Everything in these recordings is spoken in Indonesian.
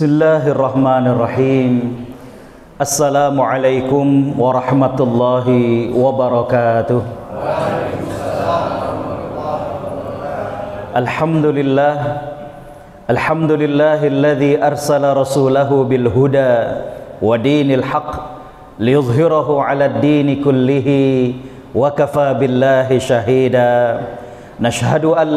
Bismillahirrahmanirrahim. Assalamualaikum warahmatullahi wabarakatuh. Alhamdulillah. Alhamdulillahilladzi arsala rasulahu bil huda wa dinil haqq liyuzhirahu 'alad dini kullihi wa kafa billahi shahida. Nashhadu an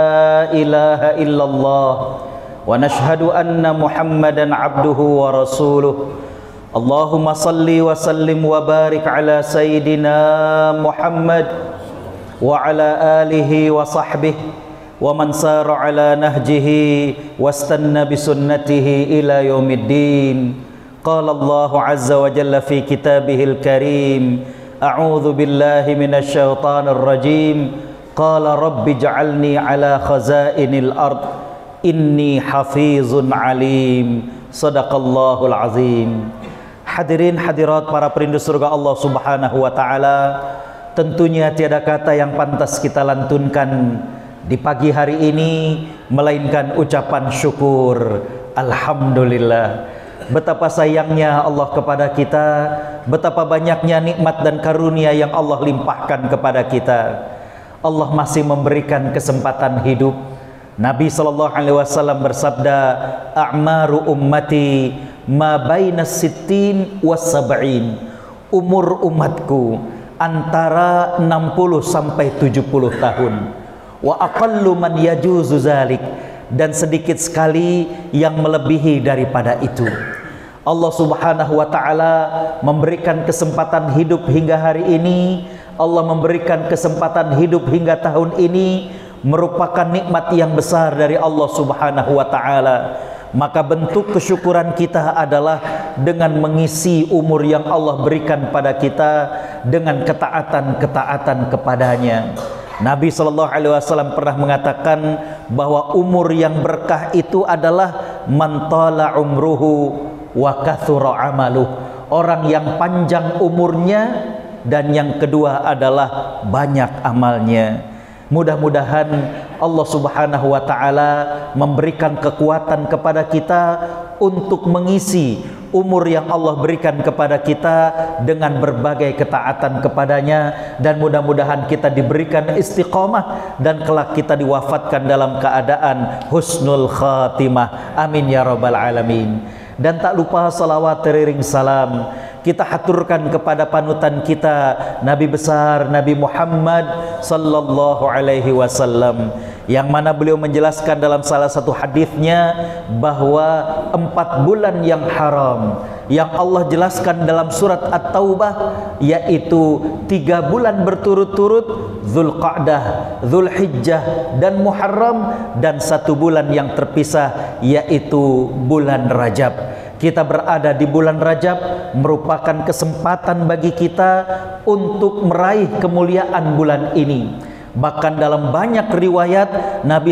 la ilaha illallah wa nashhadu anna Muhammadan abduhu wa rasuluh. Allahumma salli wa sallim wa barik ala sayyidina Muhammad wa ala alihi wa sahbihi wa man sara ala nahjihi wastanna bi sunnatihi ila yaumiddin. Qala Allah azza wa jalla fi kitabihil karim, a'udzu billahi minasy syaithanir rajim. Qala rabbi ij'alni ala khazainil ard inni hafizun alim. Sadaqallahul azim. Hadirin hadirat para perindu surga Allah subhanahu wa ta'ala, tentunya tiada kata yang pantas kita lantunkan di pagi hari ini melainkan ucapan syukur. Alhamdulillah. Betapa sayangnya Allah kepada kita, betapa banyaknya nikmat dan karunia yang Allah limpahkan kepada kita. Allah masih memberikan kesempatan hidup. Nabi SAW bersabda, a'maru ummati ma baina sittin was sab'in. Umur umatku antara 60 sampai 70 tahun. Wa aqallu man yajuzu zalik, dan sedikit sekali yang melebihi daripada itu. Allah subhanahu wa ta'ala memberikan kesempatan hidup hingga hari ini. Allah memberikan kesempatan hidup hingga tahun ini, merupakan nikmat yang besar dari Allah subhanahu wa ta'ala. Maka bentuk kesyukuran kita adalah dengan mengisi umur yang Allah berikan pada kita dengan ketaatan-ketaatan kepadanya. Nabi SAW pernah mengatakan bahwa umur yang berkah itu adalah man tala umruhu wa kathura amaluh. Orang yang panjang umurnya, dan yang kedua adalah banyak amalnya. Mudah-mudahan Allah subhanahu wa ta'ala memberikan kekuatan kepada kita untuk mengisi umur yang Allah berikan kepada kita dengan berbagai ketaatan kepadanya, dan mudah-mudahan kita diberikan istiqamah dan kelak kita diwafatkan dalam keadaan husnul khatimah. Amin ya rabbal alamin. Dan tak lupa salawat teriring salam kita haturkan kepada panutan kita, Nabi besar Nabi Muhammad sallallahu alaihi wasallam, yang mana beliau menjelaskan dalam salah satu hadisnya bahwa 4 bulan yang haram yang Allah jelaskan dalam surat At-Taubah, yaitu 3 bulan berturut-turut, Dzulqa'dah, Dzulhijjah dan Muharram, dan 1 bulan yang terpisah yaitu bulan Rajab. Kita berada di bulan Rajab merupakan kesempatan bagi kita untuk meraih kemuliaan bulan ini. Bahkan dalam banyak riwayat Nabi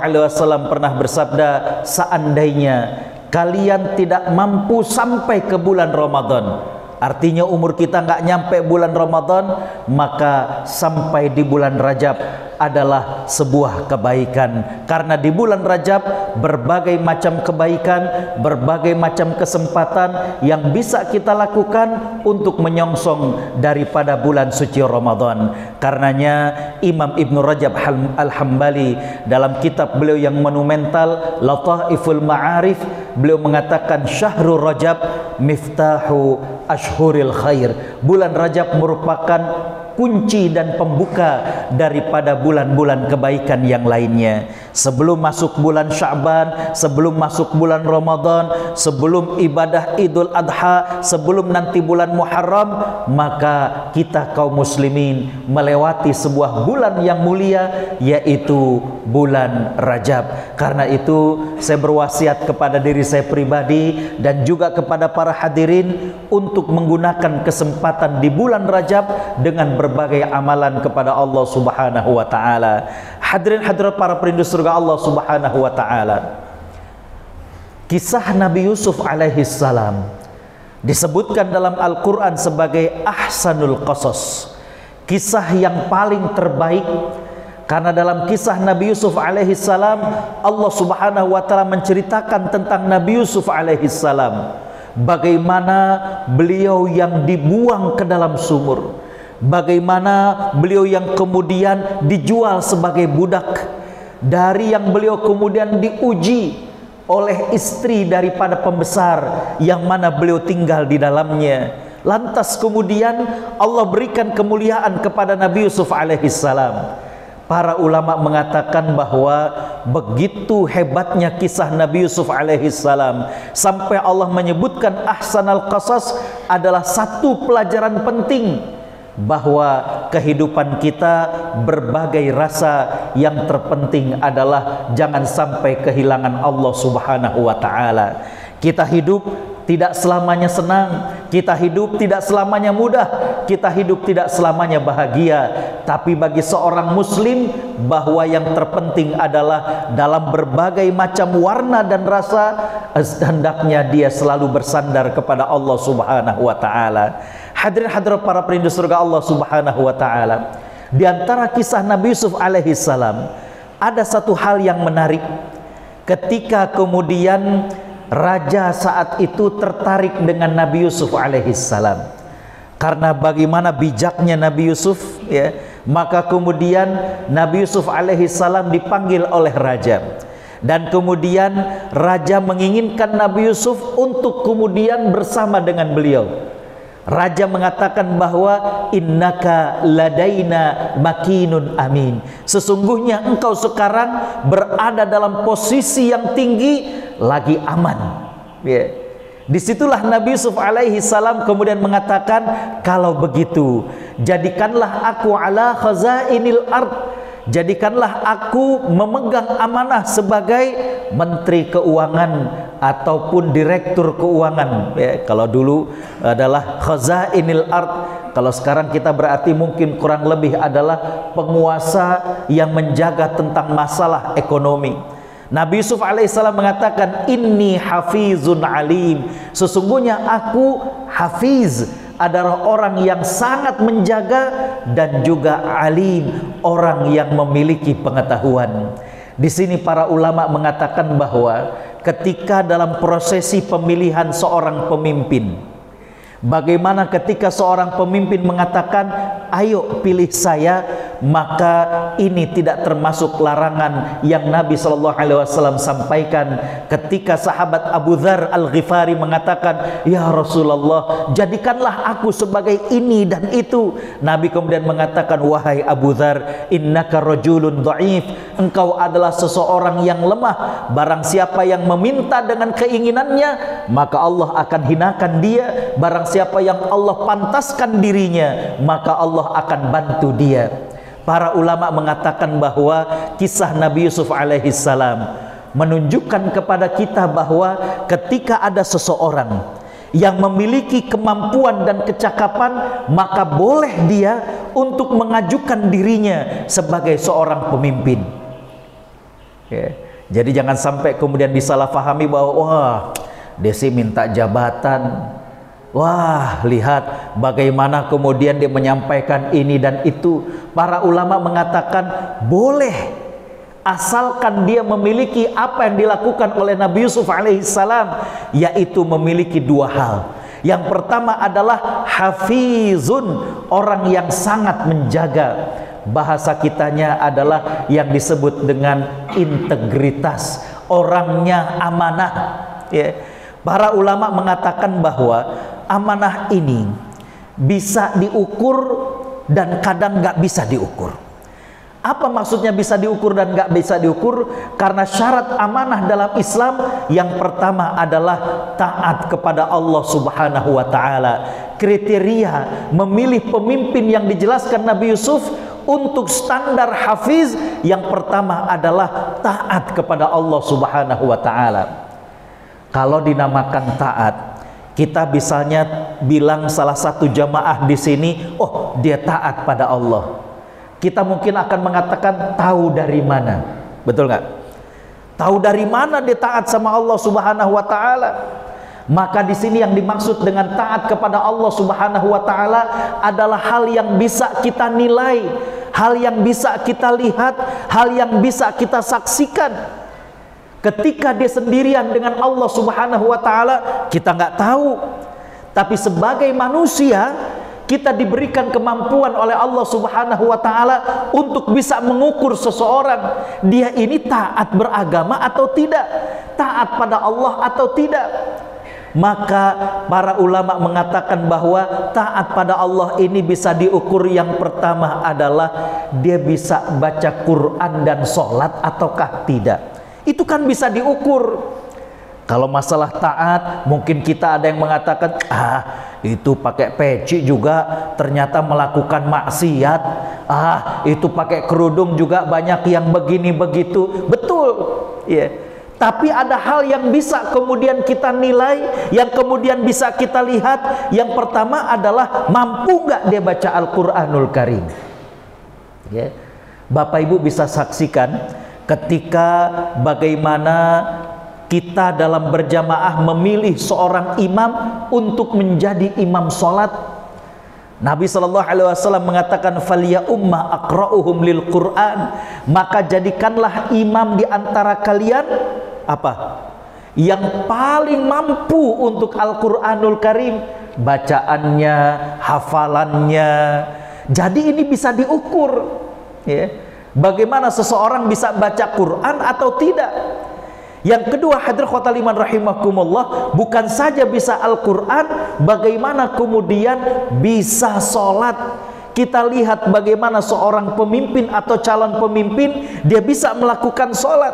SAW pernah bersabda, seandainya kalian tidak mampu sampai ke bulan Ramadan, artinya umur kita nggak nyampe bulan Ramadan, maka sampai di bulan Rajab adalah sebuah kebaikan. Karena di bulan Rajab berbagai macam kebaikan, berbagai macam kesempatan yang bisa kita lakukan untuk menyongsong daripada bulan suci Ramadan. Karenanya Imam Ibn Rajab Al-Hambali dalam kitab beliau yang monumental Lataiful Ma'arif, beliau mengatakan Syahrul Rajab miftahu ashhuril khair. Bulan Rajab merupakan kunci dan pembuka daripada bulan-bulan kebaikan yang lainnya. Sebelum masuk bulan Sya'ban, sebelum masuk bulan Ramadan, sebelum ibadah Idul Adha, sebelum nanti bulan Muharram, maka kita kaum muslimin melewati sebuah bulan yang mulia, yaitu bulan Rajab. Karena itu saya berwasiat kepada diri saya pribadi dan juga kepada para hadirin untuk menggunakan kesempatan di bulan Rajab dengan berbagai amalan kepada Allah subhanahu wa ta'ala. Hadirin hadirat para perindu surga Allah subhanahu wa ta'ala, kisah Nabi Yusuf alaihi salam disebutkan dalam Al-Quran sebagai ahsanul qasas, kisah yang paling terbaik, Karena dalam kisah Nabi Yusuf alaihissalam, Allah subhanahu wa ta'ala menceritakan tentang Nabi Yusuf alaihissalam, bagaimana beliau yang dibuang ke dalam sumur, bagaimana beliau yang kemudian dijual sebagai budak, dari yang beliau kemudian diuji oleh istri daripada pembesar yang mana beliau tinggal di dalamnya. Lantas kemudian Allah berikan kemuliaan kepada Nabi Yusuf alaihissalam. Para ulama mengatakan bahwa begitu hebatnya kisah Nabi Yusuf alaihissalam sampai Allah menyebutkan ahsanal qasas adalah satu pelajaran penting, bahwa kehidupan kita berbagai rasa, yang terpenting adalah jangan sampai kehilangan Allah subhanahu wa ta'ala. Kita hidup tidak selamanya senang, kita hidup tidak selamanya mudah, kita hidup tidak selamanya bahagia. Tapi bagi seorang muslim, bahwa yang terpenting adalah dalam berbagai macam warna dan rasa, hendaknya dia selalu bersandar kepada Allah subhanahu wa ta'ala. Hadirin hadirat para perindu surga Allah subhanahu wa ta'ala, di antara kisah Nabi Yusuf alaihissalam ada satu hal yang menarik. Ketika kemudian raja saat itu tertarik dengan Nabi Yusuf alaihissalam, karena bagaimana bijaknya Nabi Yusuf, ya, maka kemudian Nabi Yusuf alaihissalam dipanggil oleh raja, dan kemudian raja menginginkan Nabi Yusuf untuk kemudian bersama dengan beliau. Raja mengatakan bahwa innaka ladaina makinun amin, sesungguhnya engkau sekarang berada dalam posisi yang tinggi, lagi aman, ya. Disitulah Nabi Yusuf alaihi salam kemudian mengatakan, kalau begitu jadikanlah aku ala khazainil ard, jadikanlah aku memegang amanah sebagai menteri keuangan ataupun direktur keuangan, ya. Kalau dulu adalah khazainil ard, kalau sekarang kita berarti mungkin kurang lebih adalah penguasa yang menjaga tentang masalah ekonomi. Nabi Yusuf alaihissalam mengatakan, inni hafizun alim, sesungguhnya aku hafiz, adalah orang yang sangat menjaga, dan juga alim, orang yang memiliki pengetahuan. Di sini para ulama mengatakan bahwa ketika dalam prosesi pemilihan seorang pemimpin, bagaimana ketika seorang pemimpin mengatakan ayo pilih saya, maka ini tidak termasuk larangan yang Nabi SAW sampaikan ketika sahabat Abu Dzar Al-Ghifari mengatakan, ya Rasulullah, jadikanlah aku sebagai ini dan itu. Nabi kemudian mengatakan, wahai Abu Dzar, innaka rajulun dhaif, engkau adalah seseorang yang lemah. Barang siapa yang meminta dengan keinginannya, maka Allah akan hinakan dia. Barang siapa yang Allah pantaskan dirinya, maka Allah akan bantu dia. Para ulama mengatakan bahwa kisah Nabi Yusuf alaihissalam menunjukkan kepada kita bahwa ketika ada seseorang yang memiliki kemampuan dan kecakapan, maka boleh dia untuk mengajukan dirinya sebagai seorang pemimpin, ya. Jadi jangan sampai kemudian disalahfahami bahwa wah, Desi minta jabatan, wah, lihat bagaimana kemudian dia menyampaikan ini dan itu. Para ulama mengatakan boleh, asalkan dia memiliki apa yang dilakukan oleh Nabi Yusuf alaihissalam, yaitu memiliki dua hal. Yang pertama adalah hafizun, orang yang sangat menjaga. Bahasa kitanya adalah yang disebut dengan integritas, orangnya amanah, ya. Para ulama mengatakan bahwa amanah ini bisa diukur dan kadang nggak bisa diukur. Apa maksudnya bisa diukur dan nggak bisa diukur? Karena syarat amanah dalam Islam yang pertama adalah taat kepada Allah subhanahu wa ta'ala. Kriteria memilih pemimpin yang dijelaskan Nabi Yusuf untuk standar hafiz, yang pertama adalah taat kepada Allah subhanahu wa ta'ala. Kalau dinamakan taat, kita misalnya bilang salah satu jamaah di sini, oh dia taat pada Allah. Kita mungkin akan mengatakan, tahu dari mana? Betul nggak? Tahu dari mana dia taat sama Allah subhanahu wa ta'ala? Maka di sini yang dimaksud dengan taat kepada Allah subhanahu wa ta'ala adalah hal yang bisa kita nilai, hal yang bisa kita lihat, hal yang bisa kita saksikan. Ketika dia sendirian dengan Allah Subhanahu wa Ta'ala, kita nggak tahu. Tapi sebagai manusia, kita diberikan kemampuan oleh Allah Subhanahu wa Ta'ala untuk bisa mengukur seseorang, dia ini taat beragama atau tidak, taat pada Allah atau tidak. Maka para ulama mengatakan bahwa taat pada Allah ini bisa diukur. Yang pertama adalah dia bisa baca Quran dan sholat ataukah tidak. Itu kan bisa diukur. Kalau masalah taat, mungkin kita ada yang mengatakan, itu pakai peci juga ternyata melakukan maksiat. Itu pakai kerudung juga banyak yang begini begitu. Betul, ya. Tapi ada hal yang bisa kemudian kita nilai, yang kemudian bisa kita lihat. Yang pertama adalah mampu nggak dia baca Al-Quranul Karim. Ya. Bapak Ibu bisa saksikan ketika bagaimana kita dalam berjamaah memilih seorang imam untuk menjadi imam sholat. Nabi SAW mengatakan, "Falya umma aqra'uhum lil Quran." Maka jadikanlah imam di antara kalian apa? Yang paling mampu untuk Al-Quranul Karim, bacaannya, hafalannya. Jadi ini bisa diukur, ya. Bagaimana seseorang bisa baca Quran atau tidak. Yang kedua, hadirin khotal iman rahimakumullah, bukan saja bisa Al-Quran, bagaimana kemudian bisa sholat. Kita lihat bagaimana seorang pemimpin atau calon pemimpin, dia bisa melakukan sholat.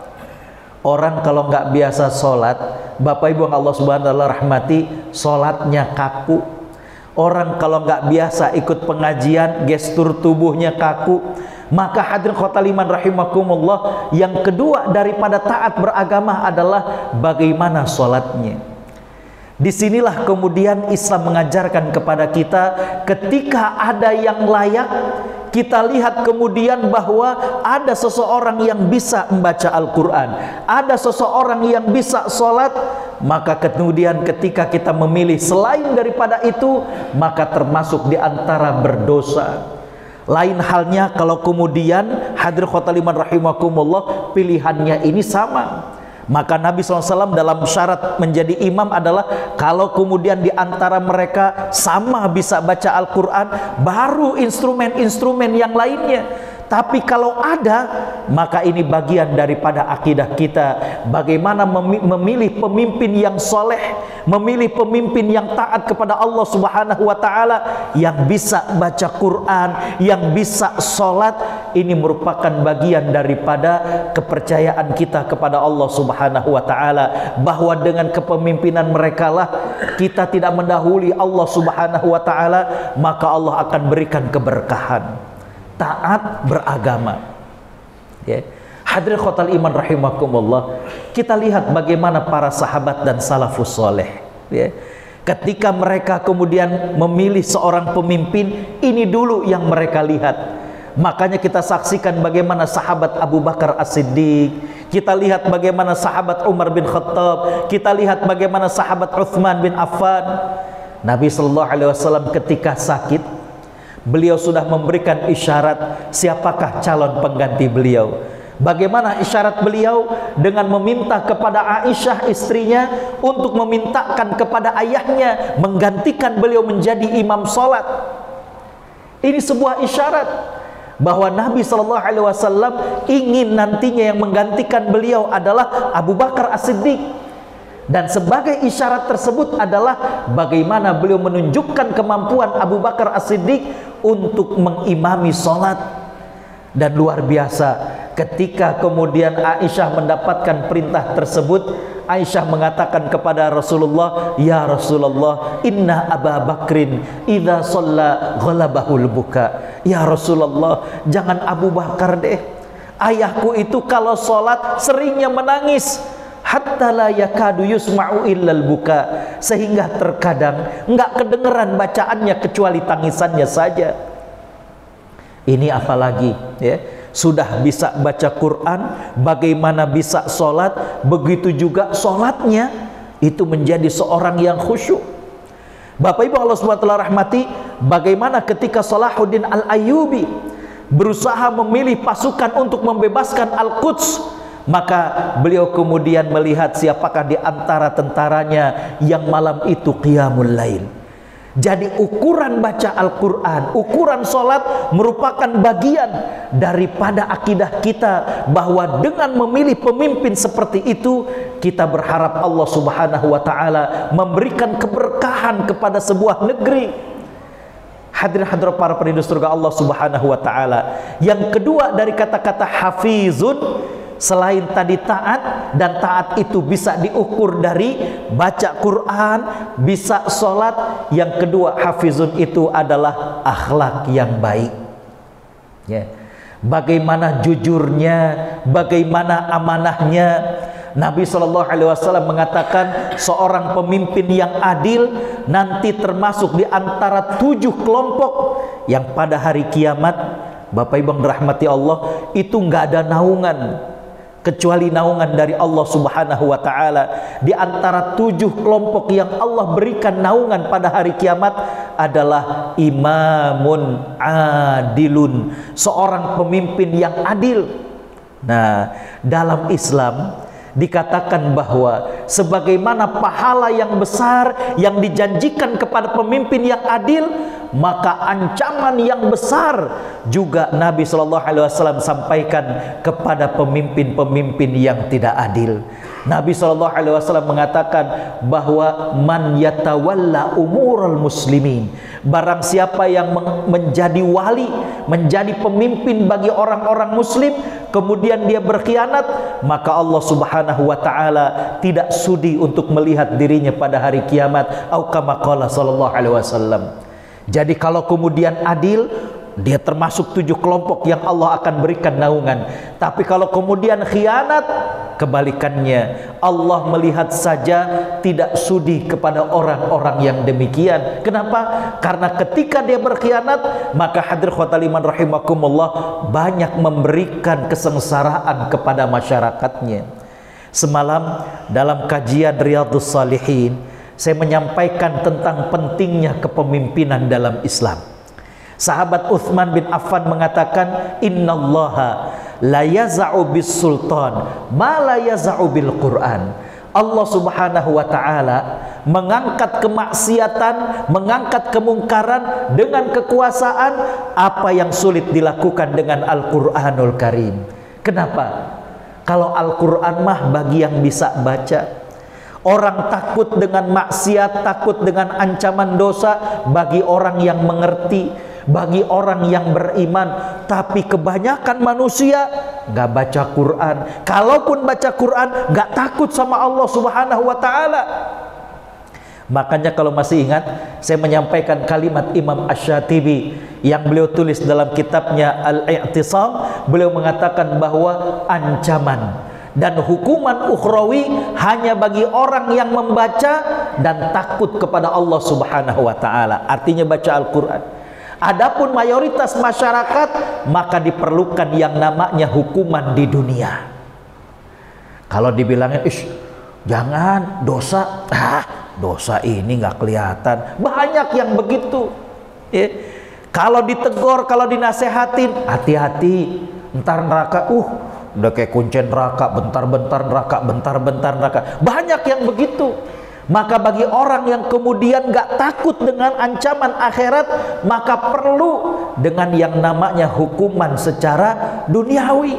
Orang kalau nggak biasa sholat, Bapak Ibu yang Allah Subhanahu wa Ta'ala rahmati, sholatnya kaku. Orang kalau nggak biasa ikut pengajian, gestur tubuhnya kaku. Maka hadirin khotal iman rahimakumullah, yang kedua daripada taat beragama adalah bagaimana sholatnya. Disinilah kemudian Islam mengajarkan kepada kita, ketika ada yang layak, kita lihat kemudian bahwa ada seseorang yang bisa membaca Al-Quran, ada seseorang yang bisa sholat, maka kemudian ketika kita memilih selain daripada itu, maka termasuk di antara berdosa. Lain halnya kalau kemudian hadirin khotal iman rahimakumullah, pilihannya ini sama. Maka Nabi SAW dalam syarat menjadi imam adalah kalau kemudian di antara mereka sama bisa baca Al-Quran, baru instrumen-instrumen yang lainnya. Tapi kalau ada, maka ini bagian daripada akidah kita. Bagaimana memilih pemimpin yang soleh, memilih pemimpin yang taat kepada Allah Subhanahu wa Ta'ala, yang bisa baca Quran, yang bisa sholat. Ini merupakan bagian daripada kepercayaan kita kepada Allah Subhanahu wa Ta'ala, bahwa dengan kepemimpinan mereka lah kita tidak mendahului Allah Subhanahu wa Ta'ala, maka Allah akan berikan keberkahan. Taat beragama, ya. Hadirin khotal iman rahimakumullah, kita lihat bagaimana para sahabat dan salafus soleh, ya. Ketika mereka kemudian memilih seorang pemimpin, ini dulu yang mereka lihat. Makanya kita saksikan bagaimana sahabat Abu Bakar As-Siddiq, kita lihat bagaimana sahabat Umar bin Khattab, kita lihat bagaimana sahabat Uthman bin Affan. Nabi SAW ketika sakit, beliau sudah memberikan isyarat siapakah calon pengganti beliau. Bagaimana isyarat beliau? Dengan meminta kepada Aisyah istrinya untuk memintakan kepada ayahnya menggantikan beliau menjadi imam sholat. Ini sebuah isyarat bahwa Nabi SAW ingin nantinya yang menggantikan beliau adalah Abu Bakar As-Siddiq. Dan sebagai isyarat tersebut adalah bagaimana beliau menunjukkan kemampuan Abu Bakar As-Siddiq untuk mengimami sholat. Dan luar biasa, ketika kemudian Aisyah mendapatkan perintah tersebut, Aisyah mengatakan kepada Rasulullah, "Ya Rasulullah, inna Aba Bakrin idza shalla ghalabahul buka." Ya Rasulullah, jangan Abu Bakar deh. Ayahku itu kalau sholat seringnya menangis. Hatta la yakadu yusma'u illal buka, sehingga terkadang enggak kedengeran bacaannya kecuali tangisannya saja. Ini apalagi, ya, sudah bisa baca Quran, bagaimana bisa sholat, begitu juga sholatnya itu menjadi seorang yang khusyuk. Bapak Ibu Allah SWT rahmati, bagaimana ketika Salahuddin Al-Ayyubi berusaha memilih pasukan untuk membebaskan Al-Quds, maka beliau kemudian melihat siapakah di antara tentaranya yang malam itu qiyamul lail. Jadi ukuran baca Al-Quran, ukuran sholat merupakan bagian daripada akidah kita, bahwa dengan memilih pemimpin seperti itu, kita berharap Allah Subhanahu wa ta'ala memberikan keberkahan kepada sebuah negeri. Hadirin hadirat para penduduk surga Allah Subhanahu wa ta'ala. Yang kedua dari kata-kata hafizun, selain tadi taat, dan taat itu bisa diukur dari baca Quran, bisa sholat. Yang kedua, hafizun itu adalah akhlak yang baik, ya. Bagaimana jujurnya, bagaimana amanahnya. Nabi SAW mengatakan seorang pemimpin yang adil nanti termasuk di antara 7 kelompok yang pada hari kiamat, Bapak Ibu yang dirahmati Allah, itu nggak ada naungan kecuali naungan dari Allah Subhanahu wa ta'ala. Di antara 7 kelompok yang Allah berikan naungan pada hari kiamat adalah imamun adilun, seorang pemimpin yang adil. Nah, dalam Islam dikatakan bahwa sebagaimana pahala yang besar yang dijanjikan kepada pemimpin yang adil, maka ancaman yang besar juga Nabi SAW sampaikan kepada pemimpin-pemimpin yang tidak adil. Nabi SAW mengatakan bahwa man yatawalla umurul muslimin, barang siapa yang menjadi wali, menjadi pemimpin bagi orang-orang muslim, kemudian dia berkhianat, maka Allah Subhanahu wa ta'ala tidak sudi untuk melihat dirinya pada hari kiamat. Au kama qala sallallahu alaihi wasallam. Jadi kalau kemudian adil, dia termasuk 7 kelompok yang Allah akan berikan naungan. Tapi kalau kemudian khianat, kebalikannya, Allah melihat saja tidak sudi kepada orang-orang yang demikian. Kenapa? Karena ketika dia berkhianat, maka hadir khotaliman rahimakumullah, banyak memberikan kesengsaraan kepada masyarakatnya. Semalam dalam kajian Riyadhus Shalihin, saya menyampaikan tentang pentingnya kepemimpinan dalam Islam. Sahabat Utsman bin Affan mengatakan, innallaha la yaza'u bis sultan ma la yaza'u bil Quran. Allah Subhanahu wa ta'ala mengangkat kemaksiatan, mengangkat kemungkaran dengan kekuasaan apa yang sulit dilakukan dengan Al-Quranul Karim. Kenapa? Kalau Al-Quran mah bagi yang bisa baca. Orang takut dengan maksiat, takut dengan ancaman dosa bagi orang yang mengerti, bagi orang yang beriman. Tapi kebanyakan manusia nggak baca Quran. Kalaupun baca Quran, nggak takut sama Allah Subhanahu wa ta'ala. Makanya kalau masih ingat, saya menyampaikan kalimat Imam Asy-Syatibi yang beliau tulis dalam kitabnya Al-I'tisam. Beliau mengatakan bahwa ancaman dan hukuman ukhrawi hanya bagi orang yang membaca dan takut kepada Allah Subhanahu wa ta'ala. Artinya baca Al-Quran. Adapun mayoritas masyarakat, maka diperlukan yang namanya hukuman di dunia. Kalau dibilangin, jangan dosa, dosa ini nggak kelihatan. Banyak yang begitu, ya. Kalau ditegur, kalau dinasehatin, hati-hati, ntar neraka, udah kayak kuncen neraka, bentar-bentar neraka, bentar-bentar neraka. Banyak yang begitu. Maka bagi orang yang kemudian gak takut dengan ancaman akhirat, maka perlu dengan yang namanya hukuman secara duniawi.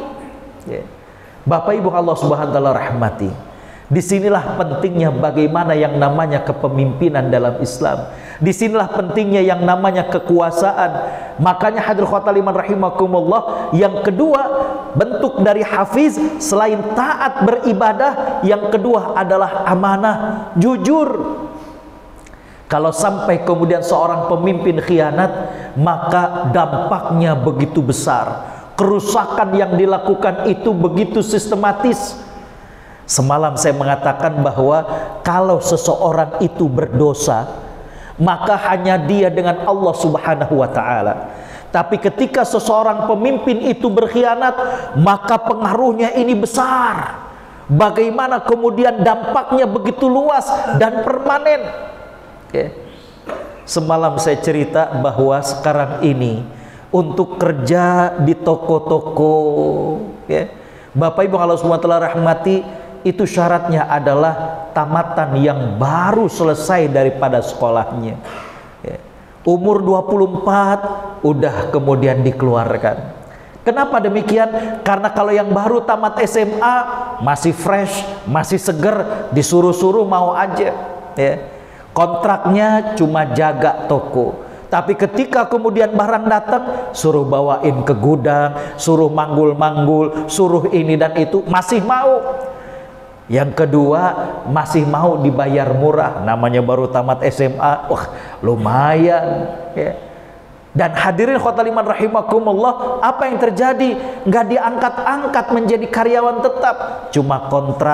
Bapak Ibu Allah Subhanahu wa ta'ala rahmati, disinilah pentingnya bagaimana yang namanya kepemimpinan dalam Islam. Disinilah pentingnya yang namanya kekuasaan. Makanya hadir khotaliman rahimakumullah, yang kedua bentuk dari hafiz selain taat beribadah, yang kedua adalah amanah, jujur. Kalau sampai kemudian seorang pemimpin khianat, maka dampaknya begitu besar. Kerusakan yang dilakukan itu begitu sistematis. Semalam saya mengatakan bahwa kalau seseorang itu berdosa, maka hanya dia dengan Allah Subhanahu wa ta'ala. Tapi ketika seseorang pemimpin itu berkhianat, maka pengaruhnya ini besar. Bagaimana kemudian dampaknya begitu luas dan permanen. Semalam saya cerita bahwa sekarang ini untuk kerja di toko-toko, ya. Bapak Ibu Allah SWT rahmati, itu syaratnya adalah tamatan yang baru selesai daripada sekolahnya, ya. Umur 24 udah kemudian dikeluarkan. Kenapa demikian? Karena kalau yang baru tamat SMA masih fresh, masih seger, disuruh-suruh mau aja, ya. Kontraknya cuma jaga toko. Tapi ketika kemudian barang datang, suruh bawain ke gudang, suruh manggul-manggul, suruh ini dan itu, masih mau. Yang kedua, masih mau dibayar murah. Namanya baru tamat SMA, wah lumayan, ya. Dan hadirin khotul iman rahimakumullah, apa yang terjadi? Nggak diangkat-angkat menjadi karyawan tetap, cuma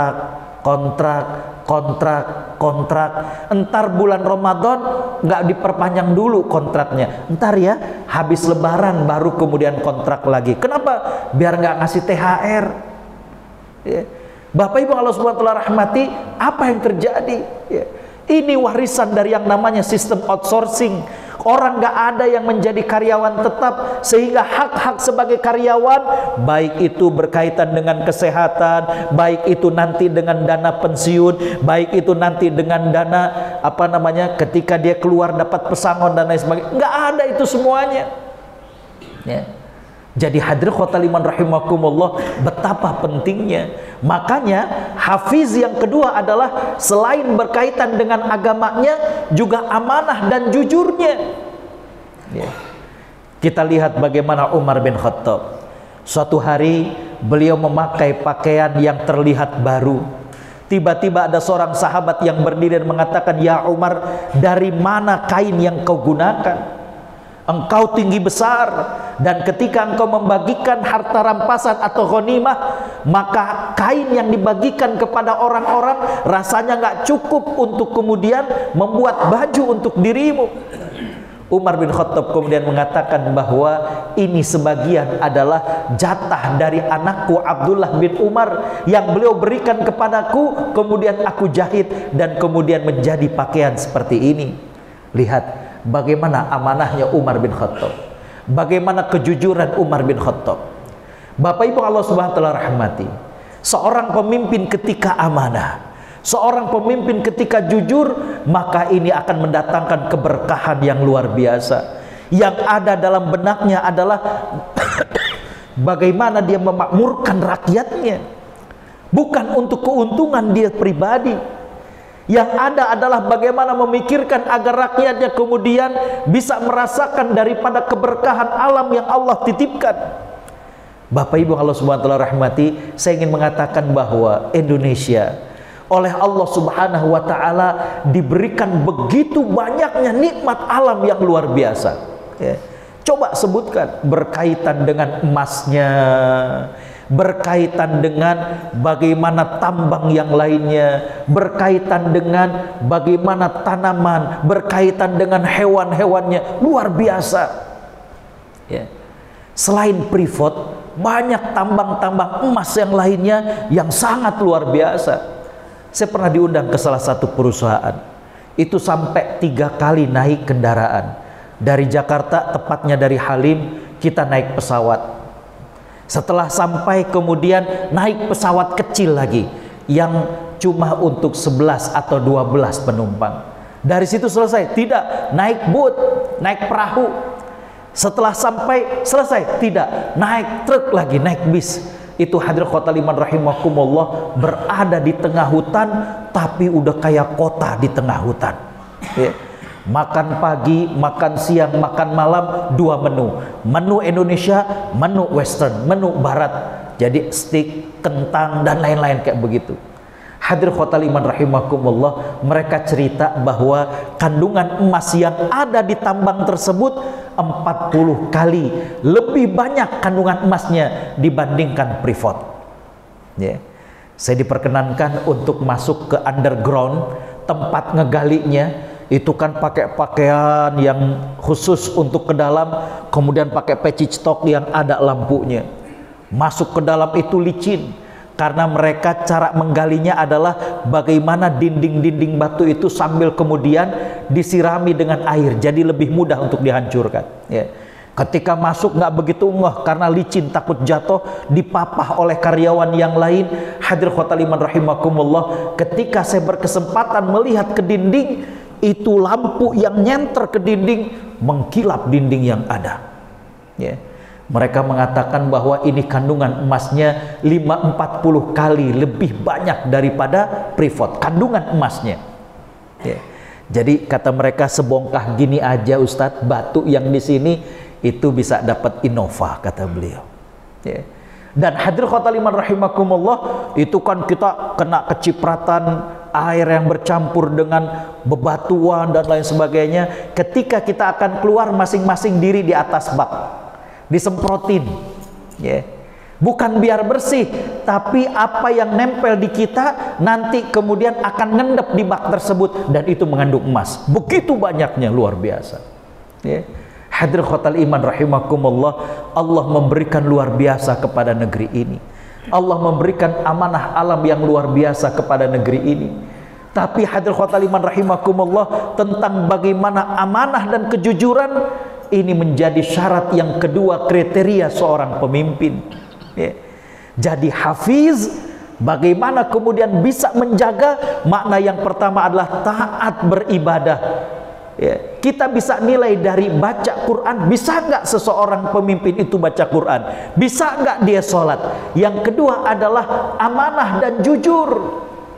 kontrak. Entar bulan Ramadan nggak diperpanjang dulu kontraknya, entar ya habis Lebaran baru kemudian kontrak lagi. Kenapa? Biar nggak ngasih THR, ya. Bapak Ibu Allah SWT rahmati, apa yang terjadi, ya. Ini warisan dari yang namanya sistem outsourcing. Orang gak ada yang menjadi karyawan tetap, sehingga hak-hak sebagai karyawan, baik itu berkaitan dengan kesehatan, baik itu nanti dengan dana pensiun, baik itu nanti dengan dana apa namanya ketika dia keluar dapat pesangon dan lain sebagainya, gak ada itu semuanya, ya. Jadi hadirin khotul iman rahimakumullah, betapa pentingnya. Makanya hafiz yang kedua adalah selain berkaitan dengan agamanya, juga amanah dan jujurnya, ya. Kita lihat bagaimana Umar bin Khattab. Suatu hari beliau memakai pakaian yang terlihat baru. Tiba-tiba ada seorang sahabat yang berdiri dan mengatakan, "Ya Umar, dari mana kain yang kau gunakan? Engkau tinggi besar, dan ketika engkau membagikan harta rampasan atau ghanimah, maka kain yang dibagikan kepada orang-orang rasanya nggak cukup untuk kemudian membuat baju untuk dirimu." Umar bin Khattab kemudian mengatakan bahwa ini sebagian adalah jatah dari anakku Abdullah bin Umar yang beliau berikan kepadaku, kemudian aku jahit dan kemudian menjadi pakaian seperti ini. Lihat bagaimana amanahnya Umar bin Khattab, bagaimana kejujuran Umar bin Khattab. Bapak Ibu Allah Subhanahu wa taala rahmati, seorang pemimpin ketika amanah, seorang pemimpin ketika jujur, maka ini akan mendatangkan keberkahan yang luar biasa. Yang ada dalam benaknya adalah bagaimana dia memakmurkan rakyatnya, bukan untuk keuntungan dia pribadi. Yang ada adalah bagaimana memikirkan agar rakyatnya kemudian bisa merasakan daripada keberkahan alam yang Allah titipkan. Bapak Ibu Allah Subhanahu wa taala rahmati, saya ingin mengatakan bahwa Indonesia oleh Allah Subhanahu wa taala diberikan begitu banyaknya nikmat alam yang luar biasa, ya. Coba sebutkan berkaitan dengan emasnya, berkaitan dengan bagaimana tambang yang lainnya, berkaitan dengan bagaimana tanaman, berkaitan dengan hewan-hewannya, luar biasa, ya. Selain Freeport, banyak tambang-tambang emas yang lainnya yang sangat luar biasa. Saya pernah diundang ke salah satu perusahaan, itu sampai 3 kali naik kendaraan dari Jakarta, tepatnya dari Halim, kita naik pesawat. Setelah sampai kemudian naik pesawat kecil lagi yang cuma untuk 11 atau 12 penumpang. Dari situ selesai, tidak, naik boat, naik perahu. Setelah sampai selesai, tidak, naik truk lagi, naik bis. Itu hadirin khotul iman rahimakumullah, berada di tengah hutan, tapi udah kayak kota di tengah hutan, ya. Makan pagi, makan siang, makan malam, 2 menu. Menu Indonesia, menu Western, menu Barat. Jadi steak, kentang, dan lain-lain kayak begitu. Hadirin khotul iman rahimakumullah, mereka cerita bahwa kandungan emas yang ada di tambang tersebut 40 kali lebih banyak kandungan emasnya dibandingkan Freeport, ya. Saya diperkenankan untuk masuk ke underground, tempat ngegalinya. Itu kan pakai pakaian yang khusus untuk ke dalam, kemudian pakai peci stok yang ada lampunya. Masuk ke dalam itu licin, karena mereka cara menggalinya adalah bagaimana dinding-dinding batu itu sambil kemudian disirami dengan air, jadi lebih mudah untuk dihancurkan, ya. Ketika masuk nggak begitu ngeh karena licin, takut jatuh, dipapah oleh karyawan yang lain. Hadirin khotal iman rahimakumullah, ketika saya berkesempatan melihat ke dinding, itu lampu yang nyenter ke dinding mengkilap dinding yang ada. Ya. Mereka mengatakan bahwa ini kandungan emasnya 40 kali lebih banyak daripada privat, kandungan emasnya. Ya. Jadi kata mereka, sebongkah gini aja Ustadz, batu yang di sini itu bisa dapat Innova, kata beliau. Ya. Dan hadirin khotal iman rahimakumullah, itu kan kita kena kecipratan air yang bercampur dengan bebatuan dan lain sebagainya. Ketika kita akan keluar, masing-masing diri di atas bak, disemprotin. Ya. Bukan biar bersih, tapi apa yang nempel di kita nanti kemudian akan ngendap di bak tersebut, dan itu mengandung emas. Begitu banyaknya, luar biasa. Ya. Hadirin khotal iman rahimakumullah, Allah memberikan luar biasa kepada negeri ini. Allah memberikan amanah alam yang luar biasa kepada negeri ini. Tapi hadirin khotal iman rahimakumullah, tentang bagaimana amanah dan kejujuran ini menjadi syarat yang kedua, kriteria seorang pemimpin. Ya. Jadi hafiz, bagaimana kemudian bisa menjaga? Makna yang pertama adalah taat beribadah. Ya, kita bisa nilai dari baca Quran. Bisa nggak seseorang pemimpin itu baca Quran? Bisa nggak dia sholat? Yang kedua adalah amanah dan jujur.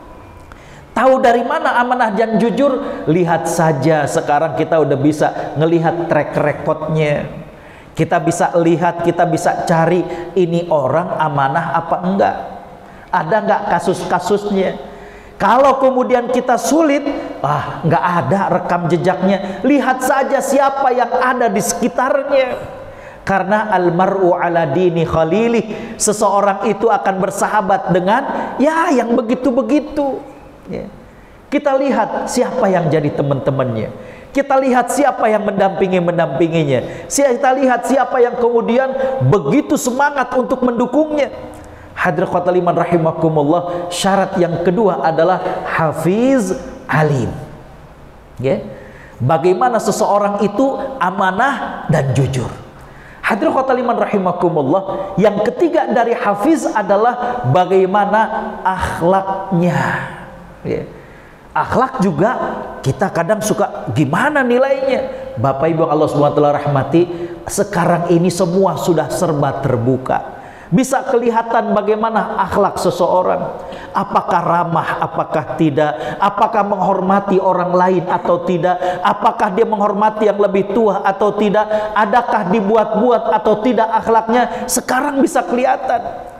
Tahu dari mana amanah dan jujur? Lihat saja sekarang kita udah bisa ngelihat track recordnya. Kita bisa lihat, kita bisa cari ini orang amanah apa enggak. Ada nggak kasus-kasusnya? Kalau kemudian kita sulit, nggak ada rekam jejaknya. Lihat saja siapa yang ada di sekitarnya. Karena almar'u ala dini khalilih, seseorang itu akan bersahabat dengan yang begitu-begitu. Ya. Kita lihat siapa yang jadi teman-temannya. Kita lihat siapa yang mendampinginya. Kita lihat siapa yang kemudian begitu semangat untuk mendukungnya. Hadirin khotal iman rahimakumullah, syarat yang kedua adalah hafiz alim. Ya. Bagaimana seseorang itu amanah dan jujur. Hadirin khotal iman rahimakumullah, yang ketiga dari hafiz adalah bagaimana akhlaknya. Ya. Akhlak juga kita kadang suka gimana nilainya. Bapak Ibu Allah SWT rahmati, sekarang ini semua sudah serba terbuka. Bisa kelihatan bagaimana akhlak seseorang, apakah ramah, apakah tidak, apakah menghormati orang lain atau tidak, apakah dia menghormati yang lebih tua atau tidak, adakah dibuat-buat atau tidak akhlaknya, sekarang bisa kelihatan.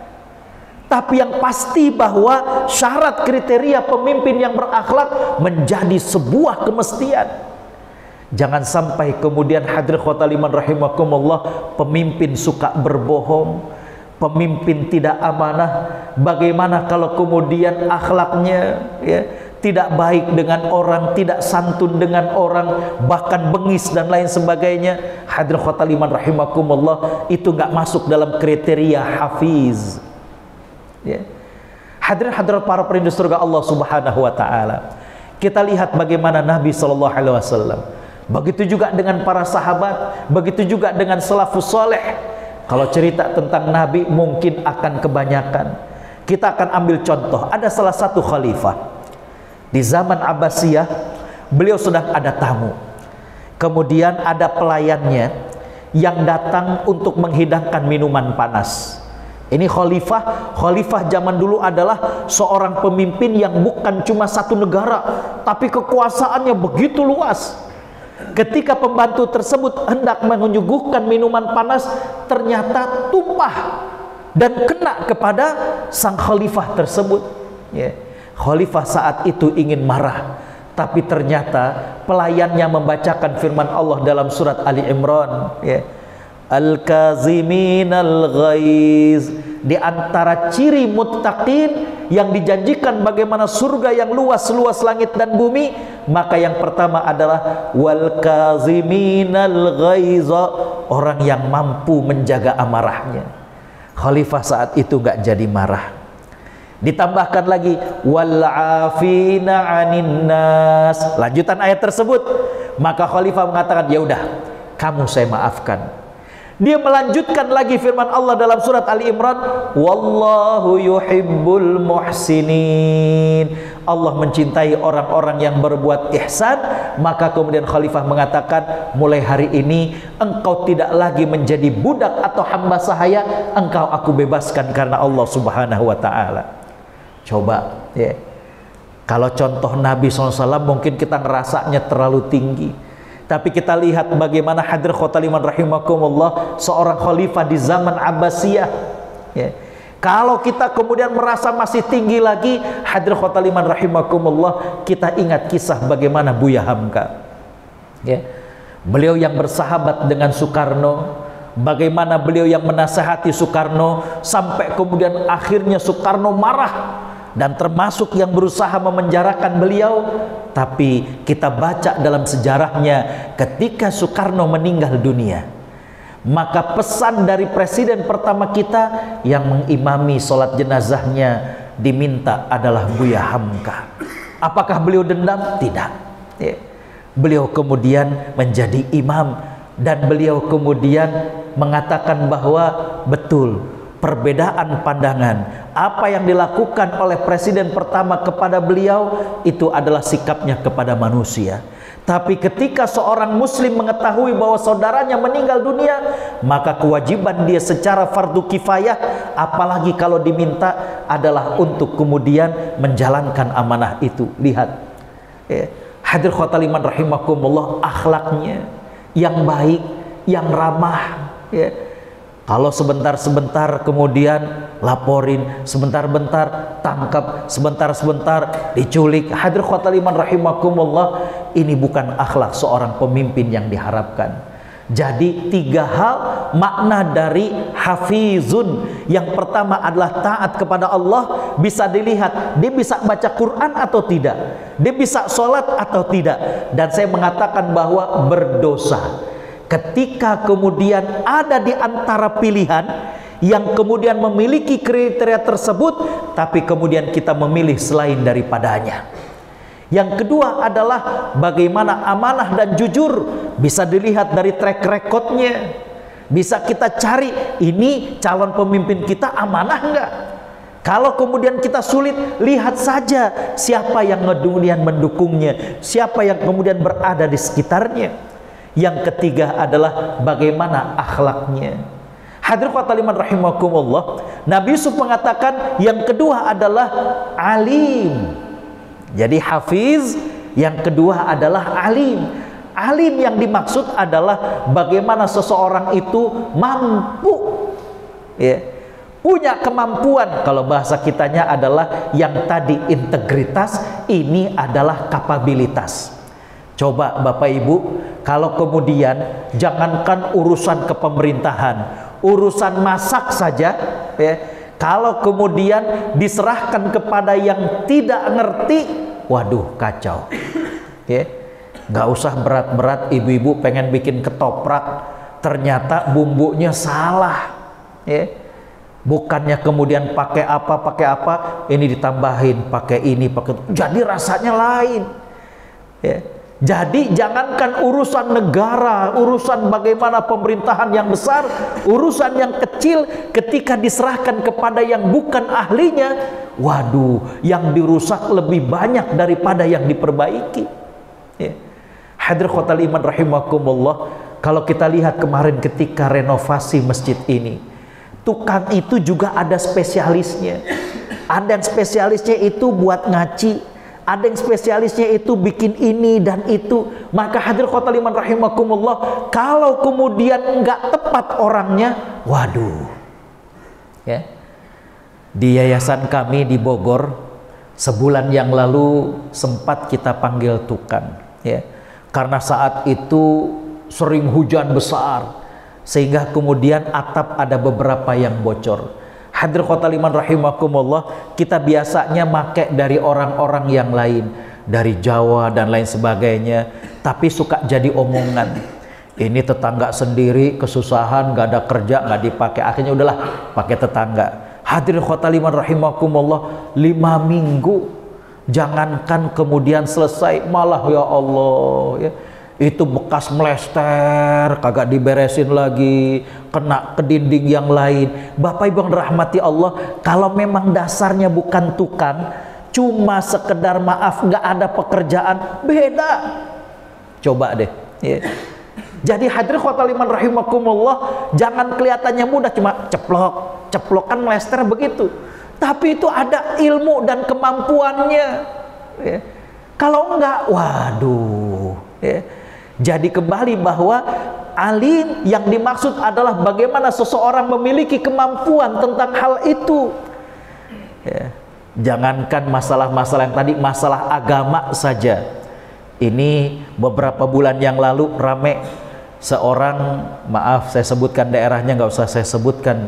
Tapi yang pasti bahwa syarat kriteria pemimpin yang berakhlak menjadi sebuah kemestian. Jangan sampai kemudian hadirin khotal iman rahimakumullah, pemimpin suka berbohong, pemimpin tidak amanah. Bagaimana kalau kemudian akhlaknya tidak baik dengan orang, tidak santun dengan orang, bahkan bengis dan lain sebagainya. Hadirin khotal iman rahimakumullah, itu nggak masuk dalam kriteria hafiz. Ya. Hadirin hadirat para perindu surga Allah Subhanahu wa taala. Kita lihat bagaimana Nabi sallallahu alaihi wasallam. Begitu juga dengan para sahabat, begitu juga dengan salafus saleh. Kalau cerita tentang Nabi mungkin akan kebanyakan. Kita akan ambil contoh. Ada salah satu khalifah di zaman Abbasiyah, beliau sedang ada tamu. Kemudian ada pelayannya yang datang untuk menghidangkan minuman panas. Ini khalifah zaman dulu adalah seorang pemimpin yang bukan cuma satu negara, tapi kekuasaannya begitu luas. Ketika pembantu tersebut hendak menyuguhkan minuman panas, ternyata tumpah dan kena kepada sang khalifah tersebut. Ya. Khalifah saat itu ingin marah, tapi ternyata pelayannya membacakan firman Allah dalam surat Ali Imran. Ya. Al-kaziminal ghaiz. Di antara ciri muttaqin yang dijanjikan bagaimana surga yang luas-luas langit dan bumi, maka yang pertama adalah wal kaziminal ghaiz, orang yang mampu menjaga amarahnya. Khalifah saat itu nggak jadi marah. Ditambahkan lagi wal afina 'anin nas. Lanjutan ayat tersebut, maka khalifah mengatakan, ya udah, kamu saya maafkan. Dia melanjutkan lagi firman Allah dalam surat Ali Imran, wallahu yuhibbul muhsinin. Allah mencintai orang-orang yang berbuat ihsan. Maka kemudian khalifah mengatakan, mulai hari ini engkau tidak lagi menjadi budak atau hamba sahaya, engkau aku bebaskan karena Allah Subhanahu wa taala. Coba ya. Kalau contoh Nabi SAW mungkin kita ngerasanya terlalu tinggi. Tapi kita lihat bagaimana Hadir Khotaliman rahimakumullah, seorang khalifah di zaman Abbasiyah ya. Kalau kita kemudian merasa masih tinggi lagi, Hadir Khotaliman rahimakumullah, kita ingat kisah bagaimana Buya Hamka ya. Beliau yang bersahabat dengan Soekarno, bagaimana beliau yang menasihati Soekarno, sampai kemudian akhirnya Soekarno marah dan termasuk yang berusaha memenjarakan beliau. Tapi kita baca dalam sejarahnya, ketika Soekarno meninggal dunia, maka pesan dari presiden pertama kita yang mengimami sholat jenazahnya diminta adalah Buya Hamka. Apakah beliau dendam? Tidak ya. Beliau kemudian menjadi imam, dan beliau kemudian mengatakan bahwa betul, perbedaan pandangan apa yang dilakukan oleh presiden pertama kepada beliau itu adalah sikapnya kepada manusia. Tapi ketika seorang muslim mengetahui bahwa saudaranya meninggal dunia, maka kewajiban dia secara fardu kifayah, apalagi kalau diminta, adalah untuk kemudian menjalankan amanah itu. Lihat ya. Hadir Khotaliman rahimakumullah, akhlaknya yang baik, yang ramah ya. Kalau sebentar-sebentar kemudian laporin, sebentar-bentar tangkap, sebentar-sebentar diculik. Hadir Khotaliman rahimakumullah, ini bukan akhlak seorang pemimpin yang diharapkan. Jadi 3 hal makna dari hafizun. Yang pertama adalah taat kepada Allah. Bisa dilihat dia bisa baca Quran atau tidak, dia bisa sholat atau tidak. Dan saya mengatakan bahwa berdosa ketika kemudian ada di antara pilihan yang kemudian memiliki kriteria tersebut, tapi kemudian kita memilih selain daripadanya. Yang kedua adalah bagaimana amanah dan jujur. Bisa dilihat dari track recordnya, bisa kita cari ini calon pemimpin kita amanah enggak. Kalau kemudian kita sulit, lihat saja siapa yang kemudian mendukungnya, siapa yang kemudian berada di sekitarnya. Yang ketiga adalah bagaimana akhlaknya. Hadir Khotaliman rahimakumullah, Nabi Yusuf mengatakan yang kedua adalah alim. Jadi hafiz, yang kedua adalah alim. Alim yang dimaksud adalah bagaimana seseorang itu mampu ya, punya kemampuan. Kalau bahasa kitanya adalah yang tadi integritas, ini adalah kapabilitas. Coba Bapak Ibu, kalau kemudian jangankan urusan kepemerintahan, urusan masak saja ya, kalau kemudian diserahkan kepada yang tidak ngerti, waduh kacau ya. Nggak usah berat-berat, ibu-ibu pengen bikin ketoprak, ternyata bumbunya salah ya. Bukannya kemudian pakai apa, ini ditambahin pakai ini, pakai, jadi rasanya lain ya. Jadi jangankan urusan negara, urusan bagaimana pemerintahan yang besar, urusan yang kecil ketika diserahkan kepada yang bukan ahlinya, waduh, yang dirusak lebih banyak daripada yang diperbaiki ya. Hadir Khotaliman rahimakumullah, kalau kita lihat kemarin ketika renovasi masjid ini, tukang itu juga ada spesialisnya. Ada yang spesialisnya itu buat ngaci, ada yang spesialisnya itu bikin ini dan itu. Maka hadir Khotaliman rahimakumullah, kalau kemudian nggak tepat orangnya, waduh ya. Di yayasan kami di Bogor, sebulan yang lalu sempat kita panggil tukang ya, karena saat itu sering hujan besar sehingga kemudian atap ada beberapa yang bocor. Hadir Khotaliman rahimakumullah, kita biasanya make dari orang-orang yang lain, dari Jawa dan lain sebagainya, tapi suka jadi omongan. Ini tetangga sendiri kesusahan, gak ada kerja, gak dipakai, akhirnya udahlah pakai tetangga. Hadir Khotaliman rahimakumullah, 5 minggu jangankan kemudian selesai, malah ya Allah ya, itu bekas melester, kagak diberesin lagi, kena ke dinding yang lain. Bapak Ibu yang dirahmati Allah, kalau memang dasarnya bukan tukang, cuma sekedar maaf, nggak ada pekerjaan, beda. Coba deh. Ya. Jadi hadirin khotaliman rahimakumullah, jangan kelihatannya mudah cuma ceplokan melester begitu. Tapi itu ada ilmu dan kemampuannya. Ya. Kalau enggak, waduh. Ya. Jadi kembali bahwa alim yang dimaksud adalah bagaimana seseorang memiliki kemampuan tentang hal itu. Ya. Jangankan masalah-masalah yang tadi, masalah agama saja. Ini beberapa bulan yang lalu rame seorang, maaf saya sebutkan daerahnya, nggak usah saya sebutkan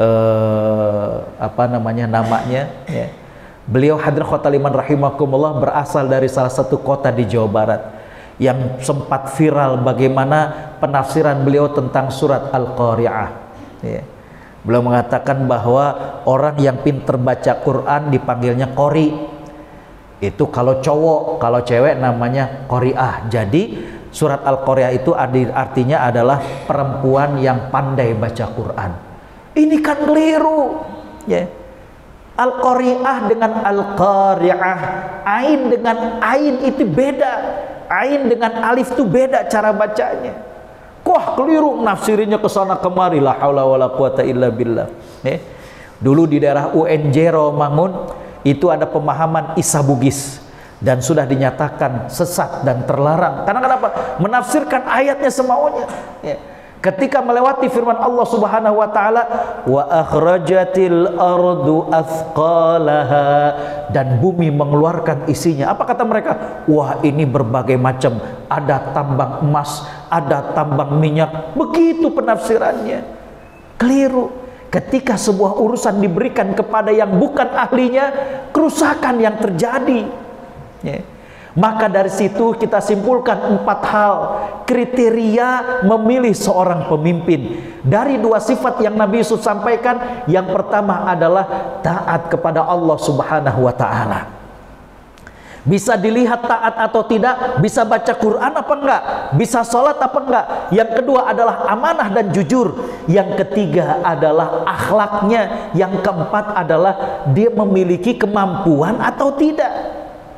namanya. Ya. Beliau hadirin khotaliman rahimakumullah berasal dari salah satu kota di Jawa Barat, yang sempat viral bagaimana penafsiran beliau tentang surat Al-Qari'ah. Ya. Beliau mengatakan bahwa orang yang pintar baca Quran dipanggilnya qori. Itu kalau cowok, kalau cewek namanya qori'ah. Jadi surat Al-Qari'ah itu artinya adalah perempuan yang pandai baca Quran. Ini kan keliru. Ya. Al-Qari'ah dengan Al-Qari'ah, ain dengan ain itu beda. Ain dengan alif itu beda cara bacanya. Kok keliru nafsirinya ke sana kemari, la haula wala quwata illa billah. Dulu di daerah UNJ Rawamangun itu ada pemahaman Isa Bugis dan sudah dinyatakan sesat dan terlarang. Karena kenapa? Menafsirkan ayatnya semaunya. Ketika melewati firman Allah Subhanahu wa taala, wa akhrajatil ardu athqalaha, dan bumi mengeluarkan isinya. Apa kata mereka? Wah, ini berbagai macam, ada tambang emas, ada tambang minyak. Begitu penafsirannya. Keliru. Ketika sebuah urusan diberikan kepada yang bukan ahlinya, kerusakan yang terjadi. Ya. Maka dari situ kita simpulkan 4 hal kriteria memilih seorang pemimpin. Dari 2 sifat yang Nabi Yusuf sampaikan, yang pertama adalah taat kepada Allah Subhanahu wa taala. Bisa dilihat taat atau tidak, bisa baca Quran apa enggak, bisa sholat apa enggak. Yang kedua adalah amanah dan jujur. Yang ketiga adalah akhlaknya. Yang keempat adalah dia memiliki kemampuan atau tidak.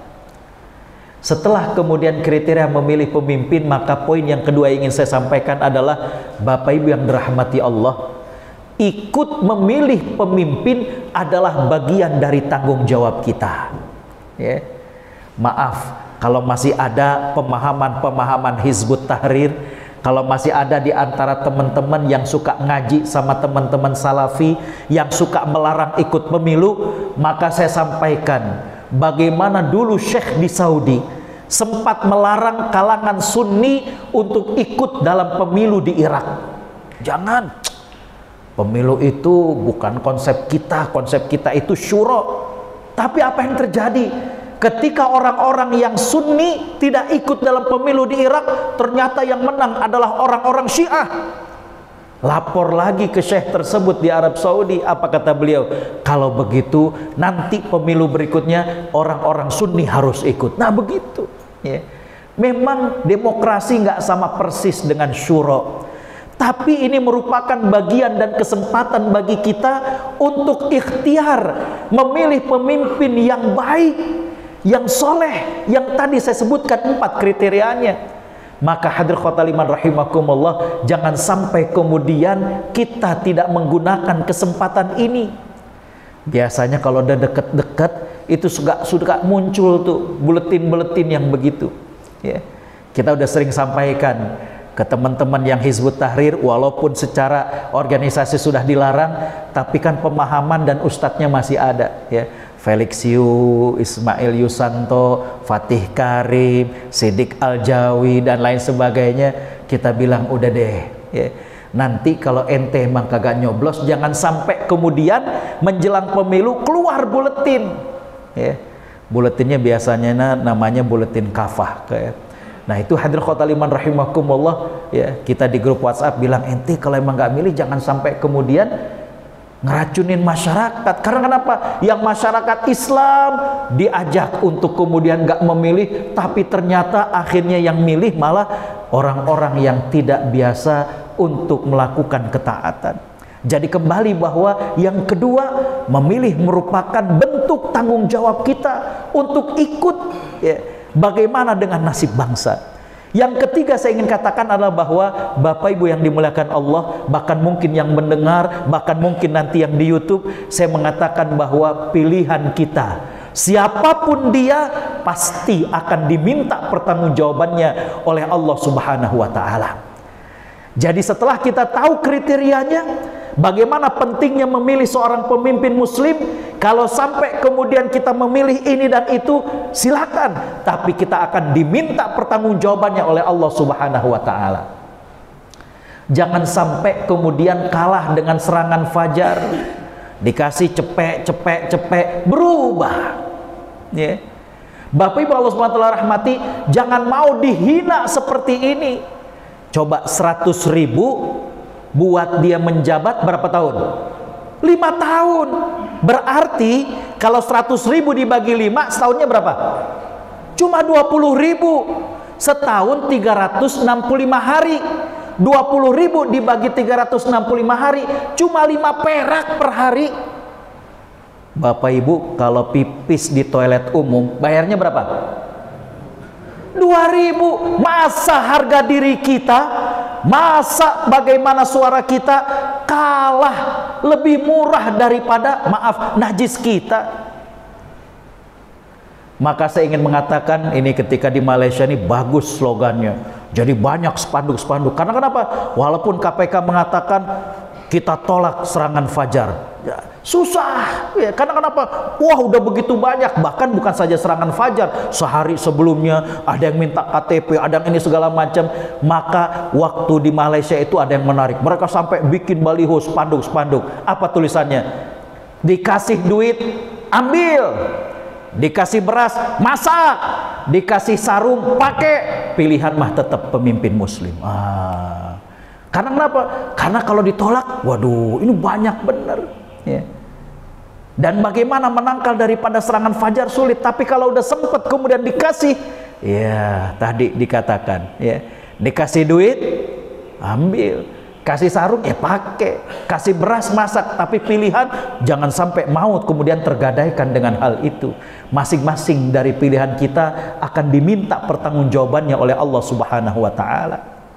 Setelah kemudian kriteria memilih pemimpin, maka poin yang kedua yang ingin saya sampaikan adalah, Bapak Ibu yang dirahmati Allah, ikut memilih pemimpin adalah bagian dari tanggung jawab kita. Ya. Maaf kalau masih ada pemahaman-pemahaman Hizbut Tahrir, kalau masih ada di antara teman-teman yang suka ngaji sama teman-teman Salafi yang suka melarang ikut pemilu, maka saya sampaikan bagaimana dulu Syekh di Saudi sempat melarang kalangan Sunni untuk ikut dalam pemilu di Irak. Jangan, pemilu itu bukan konsep kita itu syuro. Tapi apa yang terjadi ketika orang-orang yang Sunni tidak ikut dalam pemilu di Irak, ternyata yang menang adalah orang-orang Syiah. Lapor lagi ke syekh tersebut di Arab Saudi. Apa kata beliau? Kalau begitu nanti pemilu berikutnya orang-orang Sunni harus ikut. Nah begitu ya. Memang demokrasi nggak sama persis dengan syuro, tapi ini merupakan bagian dan kesempatan bagi kita untuk ikhtiar memilih pemimpin yang baik, yang soleh, yang tadi saya sebutkan 4 kriterianya. Maka hadir khotaliman rahimakumullah, jangan sampai kemudian kita tidak menggunakan kesempatan ini. Biasanya kalau udah deket-deket itu suka muncul tuh buletin-buletin yang begitu ya. Kita udah sering sampaikan ke teman-teman yang Hizbut Tahrir, walaupun secara organisasi sudah dilarang, tapi kan pemahaman dan ustadznya masih ada ya. Felix Yu, Ismail Yusanto, Fatih Karim, Sidik Aljawi dan lain sebagainya. Kita bilang udah deh ya. Nanti kalau ente emang kagak nyoblos, jangan sampai kemudian menjelang pemilu keluar buletin ya. Buletinnya biasanya namanya buletin kafah kayak. Nah itu hadir khotaliman rahimakumullah ya. Kita di grup WhatsApp bilang, ente kalau emang nggak milih jangan sampai kemudian ngeracunin masyarakat. Karena kenapa? Yang masyarakat Islam diajak untuk kemudian nggak memilih, tapi ternyata akhirnya yang milih malah orang-orang yang tidak biasa untuk melakukan ketaatan. Jadi kembali bahwa yang kedua, memilih merupakan bentuk tanggung jawab kita untuk ikut ya, bagaimana dengan nasib bangsa. Yang ketiga saya ingin katakan adalah bahwa Bapak Ibu yang dimuliakan Allah, bahkan mungkin yang mendengar, bahkan mungkin nanti yang di YouTube, saya mengatakan bahwa pilihan kita, siapapun dia, pasti akan diminta pertanggungjawabannya oleh Allah Subhanahu wa Ta'ala. Jadi setelah kita tahu kriterianya, bagaimana pentingnya memilih seorang pemimpin muslim, kalau sampai kemudian kita memilih ini dan itu, silakan, tapi kita akan diminta pertanggungjawabannya oleh Allah Subhanahu wa Ta'ala. Jangan sampai kemudian kalah dengan serangan fajar, dikasih cepek, berubah ya. Bapak Ibu Allah Subhanahu wa Ta'ala rahmati, jangan mau dihina seperti ini. Coba 100.000 buat dia menjabat berapa tahun? 5 tahun. Berarti kalau 100.000 dibagi 5, setahunnya berapa? Cuma 20.000. Setahun 365 hari. 20.000 dibagi 365 hari, cuma 5 perak per hari. Bapak Ibu kalau pipis di toilet umum bayarnya berapa? 2.000. Masa harga diri kita, masa bagaimana suara kita kalah lebih murah daripada najis kita? Maka saya ingin mengatakan ini, ketika di Malaysia ini bagus slogannya, jadi banyak spanduk-spanduk. Karena kenapa? Walaupun KPK mengatakan kita tolak serangan fajar, ya, susah ya. Karena kenapa? Wah, udah begitu banyak. Bahkan bukan saja serangan fajar, sehari sebelumnya ada yang minta KTP, ada yang ini segala macam. Maka waktu di Malaysia itu ada yang menarik, mereka sampai bikin baliho, spanduk-spanduk. Apa tulisannya? Dikasih duit ambil, dikasih beras masak, dikasih sarung pakai, pilihan mah tetap pemimpin muslim. Karena kenapa? Karena kalau ditolak, waduh, ini banyak bener ya. Dan bagaimana menangkal daripada serangan fajar sulit, tapi kalau udah sempet kemudian dikasih, ya tadi dikatakan ya, dikasih duit ambil, kasih sarung ya pakai, kasih beras masak, tapi pilihan jangan sampai maut kemudian tergadaikan dengan hal itu. Masing-masing dari pilihan kita akan diminta pertanggungjawabannya oleh Allah Subhanahu wa Ta'ala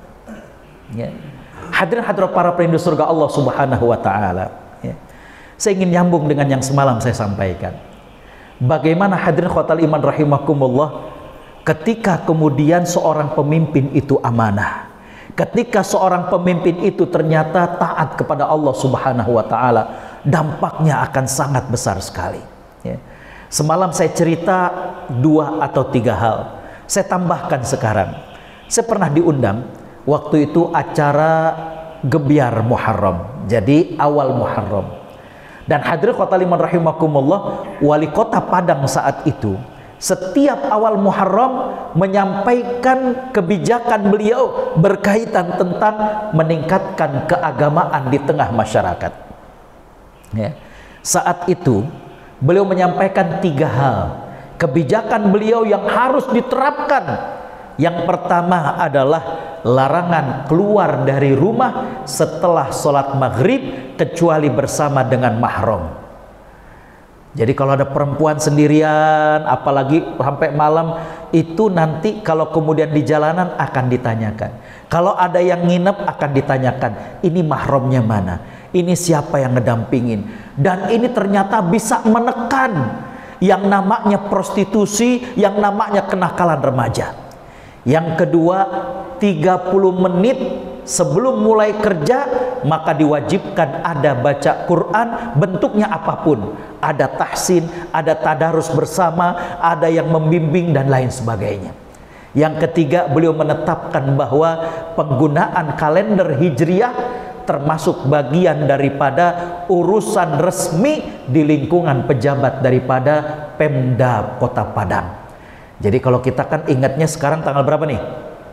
ya. Hadirin hadirat para perindu surga Allah Subhanahu wa Ta'ala ya. Saya ingin nyambung dengan yang semalam saya sampaikan, bagaimana hadirin khotal iman rahimakumullah, ketika kemudian seorang pemimpin itu amanah, ketika seorang pemimpin itu ternyata taat kepada Allah Subhanahu wa Ta'ala, dampaknya akan sangat besar sekali ya. Semalam saya cerita 2 atau 3 hal, saya tambahkan sekarang. Saya pernah diundang waktu itu acara Gebiar Muharram, jadi awal Muharram. Dan hadirin khotal iman rahimakumullah, wali kota Padang saat itu setiap awal Muharram menyampaikan kebijakan beliau berkaitan tentang meningkatkan keagamaan di tengah masyarakat ya. Saat itu beliau menyampaikan 3 hal kebijakan beliau yang harus diterapkan. Yang pertama adalah larangan keluar dari rumah setelah sholat maghrib kecuali bersama dengan mahram. Jadi kalau ada perempuan sendirian, apalagi sampai malam, itu nanti kalau kemudian di jalanan akan ditanyakan. Kalau ada yang nginep akan ditanyakan, ini mahramnya mana? Ini siapa yang ngedampingin? Dan ini ternyata bisa menekan yang namanya prostitusi, yang namanya kenakalan remaja. Yang kedua, 30 menit sebelum mulai kerja maka diwajibkan ada baca Quran, bentuknya apapun, ada tahsin, ada tadarus bersama, ada yang membimbing dan lain sebagainya. Yang ketiga, beliau menetapkan bahwa penggunaan kalender hijriah termasuk bagian daripada urusan resmi di lingkungan pejabat daripada Pemda Kota Padang. Jadi kalau kita kan ingatnya sekarang tanggal berapa nih?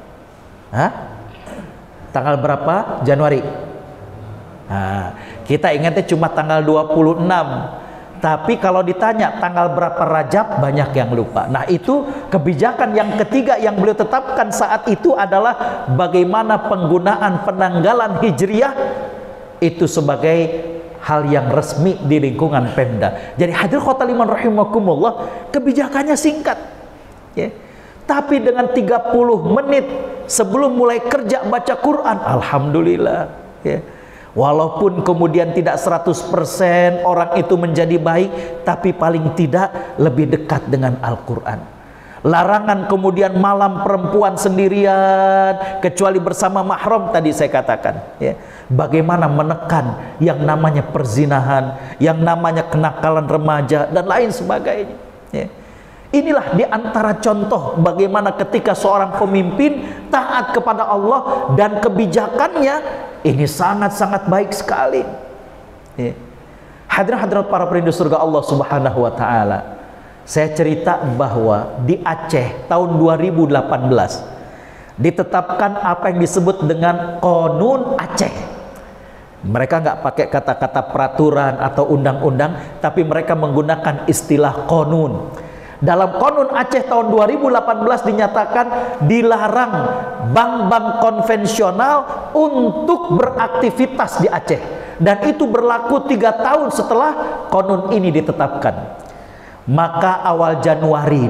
Tanggal berapa? Januari. Kita ingatnya cuma tanggal 26. Tapi kalau ditanya tanggal berapa Rajab, banyak yang lupa. Nah, itu kebijakan yang ketiga yang beliau tetapkan saat itu adalah bagaimana penggunaan penanggalan Hijriah itu sebagai hal yang resmi di lingkungan Pemda. Jadi hadirin khotimah rahimakumullah, kebijakannya singkat, ya. Tapi dengan 30 menit sebelum mulai kerja baca Quran, alhamdulillah, ya. Walaupun kemudian tidak 100% orang itu menjadi baik, tapi paling tidak lebih dekat dengan Al-Quran. Larangan kemudian malam perempuan sendirian kecuali bersama mahram, tadi saya katakan, ya. Bagaimana menekan yang namanya perzinahan, yang namanya kenakalan remaja dan lain sebagainya, ya. Inilah diantara contoh bagaimana ketika seorang pemimpin taat kepada Allah dan kebijakannya ini sangat-sangat baik sekali, ya. Hadirin-hadirat para perindu surga Allah Subhanahu wa Ta'ala, saya cerita bahwa di Aceh tahun 2018 ditetapkan apa yang disebut dengan Qonun Aceh. Mereka nggak pakai kata-kata peraturan atau undang-undang, tapi mereka menggunakan istilah Qonun. Dalam Qonun Aceh tahun 2018 dinyatakan dilarang bank-bank konvensional untuk beraktivitas di Aceh, dan itu berlaku 3 tahun setelah Qonun ini ditetapkan. Maka awal Januari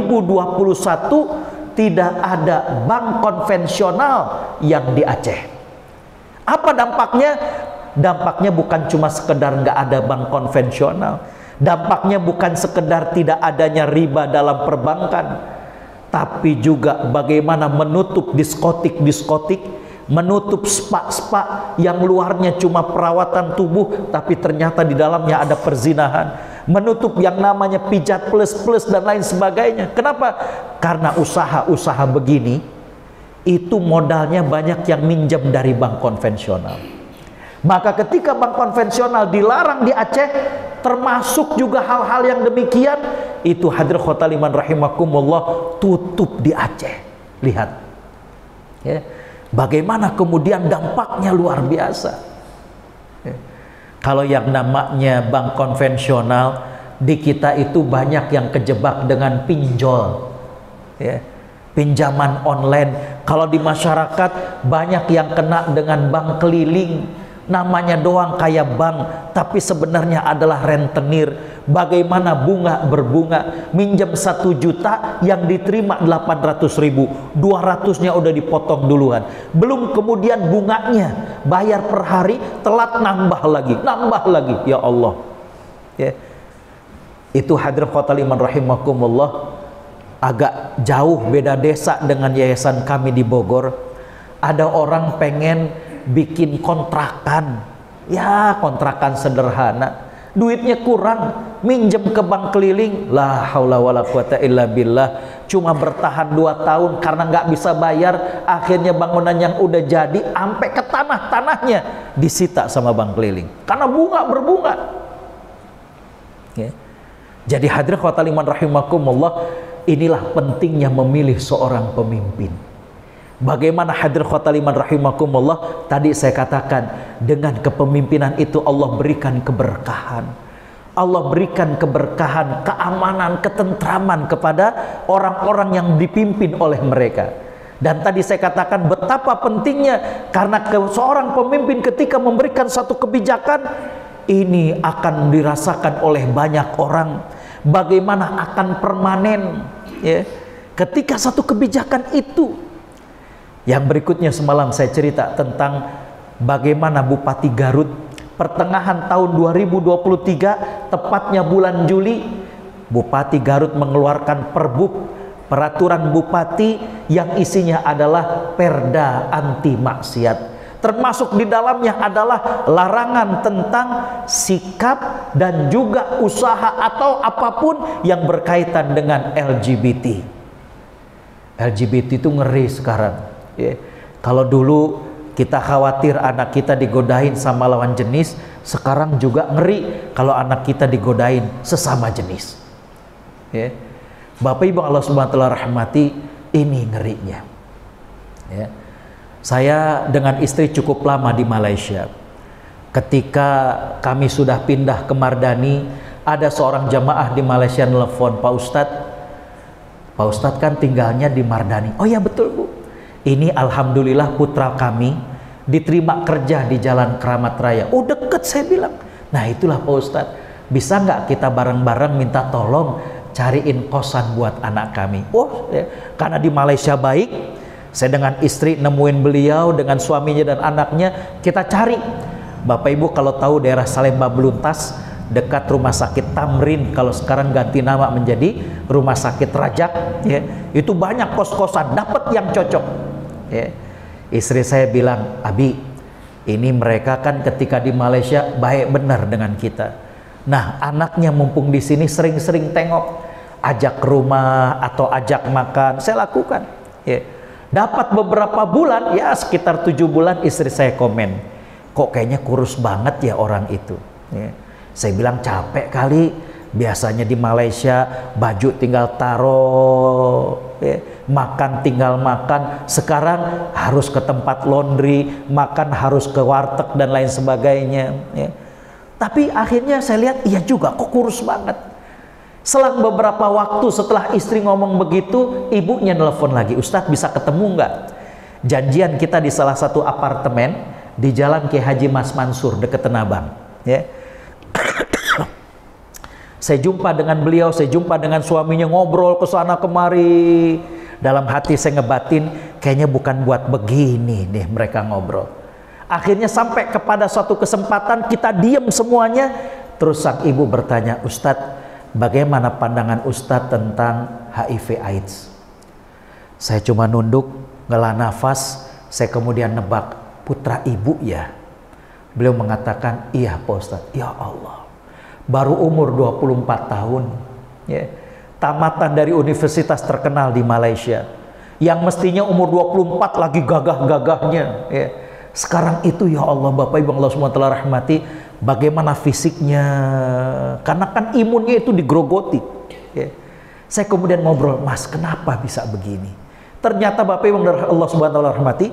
2021 tidak ada bank konvensional yang di Aceh. Apa dampaknya? Dampaknya bukan cuma sekedar nggak ada bank konvensional, dampaknya bukan sekedar tidak adanya riba dalam perbankan, tapi juga bagaimana menutup diskotik-diskotik, menutup spa-spa yang luarnya cuma perawatan tubuh tapi ternyata di dalamnya ada perzinahan, menutup yang namanya pijat plus-plus dan lain sebagainya. Kenapa? Karena usaha-usaha begini itu modalnya banyak yang minjem dari bank konvensional. Maka ketika bank konvensional dilarang di Aceh, termasuk juga hal-hal yang demikian, itu hadirin khotimah rahimakumullah tutup di Aceh. Lihat, ya, bagaimana kemudian dampaknya luar biasa, ya. Kalau yang namanya bank konvensional di kita itu banyak yang kejebak dengan pinjol, ya, pinjaman online. Kalau di masyarakat banyak yang kena dengan bank keliling, namanya doang kayak bank, tapi sebenarnya adalah rentenir. Bagaimana bunga berbunga, minjem 1 juta yang diterima 800.000, 200-nya udah dipotong duluan, belum kemudian bunganya, bayar per hari, telat nambah lagi, ya Allah, ya. Itu hadirin khotimah rahimakumullah, agak jauh beda desa dengan yayasan kami di Bogor. Ada orang pengen bikin kontrakan, ya kontrakan sederhana, duitnya kurang, minjem ke bank keliling, la haula wala quwata illa billah, cuma bertahan 2 tahun karena nggak bisa bayar, akhirnya bangunan yang udah jadi sampai ke tanahnya disita sama bank keliling karena bunga berbunga, ya. Jadi hadirin khotimah rahimakumullah, inilah pentingnya memilih seorang pemimpin. Bagaimana hadirin khotimah rahimakumullah, tadi saya katakan dengan kepemimpinan itu Allah berikan keberkahan, Allah berikan keberkahan, keamanan, ketentraman kepada orang-orang yang dipimpin oleh mereka. Dan tadi saya katakan betapa pentingnya, karena seorang pemimpin ketika memberikan satu kebijakan ini akan dirasakan oleh banyak orang, bagaimana akan permanen, ya, ketika satu kebijakan itu. Yang berikutnya semalam saya cerita tentang bagaimana Bupati Garut pertengahan tahun 2023, tepatnya bulan Juli, Bupati Garut mengeluarkan perbuk, peraturan bupati yang isinya adalah perda anti maksiat. Termasuk di dalamnya adalah larangan tentang sikap dan juga usaha atau apapun yang berkaitan dengan LGBT. LGBT itu ngeri sekarang. Ya. Kalau dulu kita khawatir anak kita digodain sama lawan jenis, sekarang juga ngeri kalau anak kita digodain sesama jenis, ya. Bapak Ibu Allah Subhanahu wa Ta'ala rahmati, ini ngerinya, ya. Saya dengan istri cukup lama di Malaysia. Ketika kami sudah pindah ke Mardani, Ada seorang jamaah di Malaysia nelfon, Pak Ustadz kan tinggalnya di Mardani. Oh ya betul Bu, ini alhamdulillah putra kami diterima kerja di Jalan Keramat Raya. Oh deket, saya bilang. Nah itulah Pak Ustadz, bisa nggak kita bareng-bareng minta tolong cariin kosan buat anak kami. Oh ya, karena di Malaysia baik, saya dengan istri nemuin beliau dengan suaminya dan anaknya, kita cari. Bapak Ibu kalau tahu daerah Salemba Beluntas, dekat rumah sakit Tamrin, kalau sekarang ganti nama menjadi rumah sakit Rajak, ya, itu banyak kos-kosan, dapat yang cocok, ya. Istri saya bilang, Abi, ini mereka kan ketika di Malaysia baik benar dengan kita. Nah anaknya mumpung di sini sering-sering tengok, ajak ke rumah atau ajak makan, saya lakukan, ya. Dapat beberapa bulan, ya sekitar 7 bulan, istri saya komen, kok kayaknya kurus banget ya orang itu, ya. Saya bilang capek kali, biasanya di Malaysia baju tinggal taruh, ya, makan tinggal makan, sekarang harus ke tempat laundry, makan harus ke warteg dan lain sebagainya, ya. Tapi akhirnya saya lihat iya juga, kok kurus banget. Selang beberapa waktu setelah istri ngomong begitu, ibunya nelpon lagi, Ustadz bisa ketemu nggak? Janjian kita di salah satu apartemen di Jalan Ki Haji Mas Mansur dekat Tenabang, ya. Saya jumpa dengan beliau, saya jumpa dengan suaminya, ngobrol ke sana kemari. Dalam hati saya ngebatin, kayaknya bukan buat begini nih mereka ngobrol. Akhirnya sampai kepada suatu kesempatan kita diam semuanya. Terus sang ibu bertanya, Ustadz, bagaimana pandangan Ustadz tentang HIV AIDS? Saya cuma nunduk, ngela nafas, saya kemudian nebak, putra ibu ya? Beliau mengatakan, iya Pak Ustadz. Ya Allah, baru umur 24 tahun, ya, tamatan dari universitas terkenal di Malaysia, yang mestinya umur 24 lagi gagah-gagahnya, ya. Sekarang itu ya Allah, Bapak Ibu Allah SWT rahmati, bagaimana fisiknya, karena kan imunnya itu digrogoti, ya. Saya kemudian ngobrol, Mas kenapa bisa begini? Ternyata Bapak Ibu Allah SWT rahmati,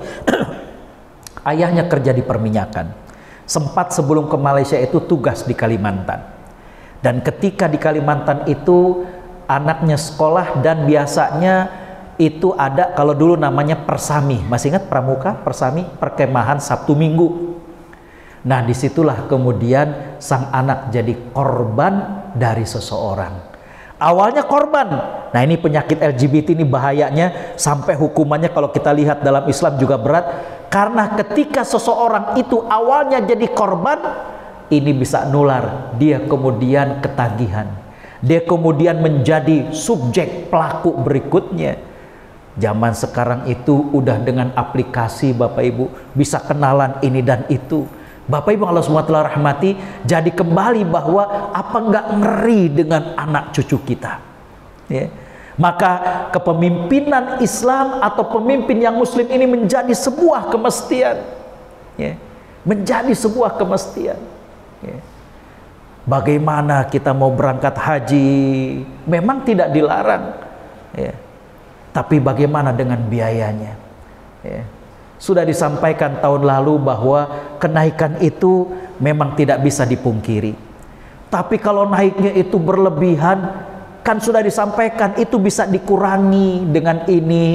ayahnya kerja di perminyakan, sempat sebelum ke Malaysia itu tugas di Kalimantan. Dan ketika di Kalimantan itu anaknya sekolah, dan biasanya itu ada, kalau dulu namanya persami, masih ingat pramuka, persami, perkemahan Sabtu Minggu. Nah disitulah kemudian sang anak jadi korban dari seseorang. Awalnya korban, nah ini penyakit LGBT ini bahayanya, sampai hukumannya kalau kita lihat dalam Islam juga berat, karena ketika seseorang itu awalnya jadi korban, ini bisa nular, dia kemudian ketagihan, dia kemudian menjadi subjek pelaku berikutnya. Zaman sekarang itu udah dengan aplikasi Bapak Ibu, bisa kenalan ini dan itu. Bapak Ibu Allah SWT rahmati, jadi kembali bahwa apa enggak ngeri dengan anak cucu kita, ya. Maka kepemimpinan Islam atau pemimpin yang muslim ini menjadi sebuah kemestian, ya. Menjadi sebuah kemestian, ya. Bagaimana kita mau berangkat haji, memang tidak dilarang, ya. Tapi bagaimana dengan biayanya, ya. Sudah disampaikan tahun lalu bahwa kenaikan itu memang tidak bisa dipungkiri. Tapi kalau naiknya itu berlebihan, kan sudah disampaikan itu bisa dikurangi dengan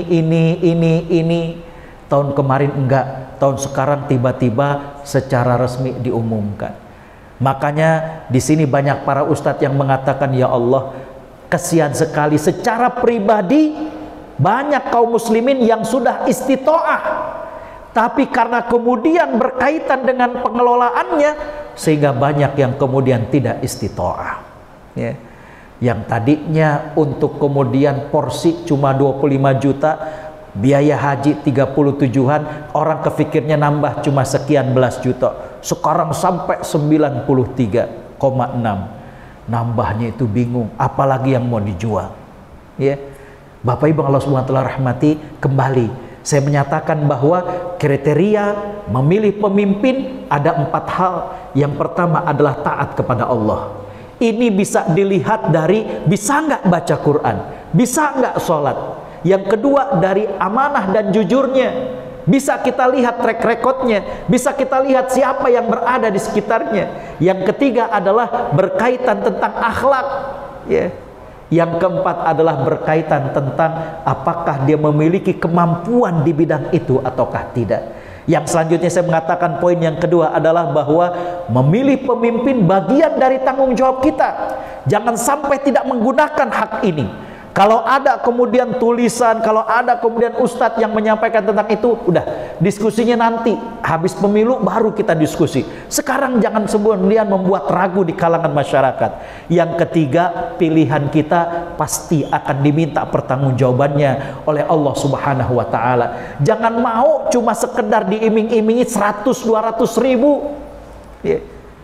ini. Tahun kemarin enggak, tahun sekarang tiba-tiba secara resmi diumumkan. Makanya di sini banyak para ustadz yang mengatakan, ya Allah, kasihan sekali secara pribadi banyak kaum muslimin yang sudah istitoah, tapi karena kemudian berkaitan dengan pengelolaannya, sehingga banyak yang kemudian tidak istitoah, ya. Yang tadinya untuk kemudian porsi cuma 25 juta, biaya haji 37-an, orang kepikirnya nambah cuma sekian belas juta, sekarang sampai 93,6. Nambahnya itu bingung, apalagi yang mau dijual, ya. Bapak Ibu Allah SWT rahmati, kembali saya menyatakan bahwa kriteria memilih pemimpin ada 4 hal. Yang pertama adalah taat kepada Allah. Ini bisa dilihat dari bisa nggak baca Quran, bisa nggak sholat. Yang kedua dari amanah dan jujurnya. bisa kita lihat track recordnya, bisa kita lihat siapa yang berada di sekitarnya. Yang ketiga adalah berkaitan tentang akhlak, ya. Yang keempat adalah berkaitan tentang apakah dia memiliki kemampuan di bidang itu ataukah tidak. Yang selanjutnya saya mengatakan poin yang kedua adalah bahwa memilih pemimpin bagian dari tanggung jawab kita. Jangan sampai tidak menggunakan hak ini. Kalau ada kemudian tulisan, kalau ada kemudian ustadz yang menyampaikan tentang itu, udah diskusinya nanti habis pemilu baru kita diskusi. Sekarang jangan kemudian membuat ragu di kalangan masyarakat. Yang ketiga, pilihan kita pasti akan diminta pertanggungjawabannya oleh Allah Subhanahu wa taala. Jangan mau cuma sekedar diiming-imingi 100-200 ribu, ya.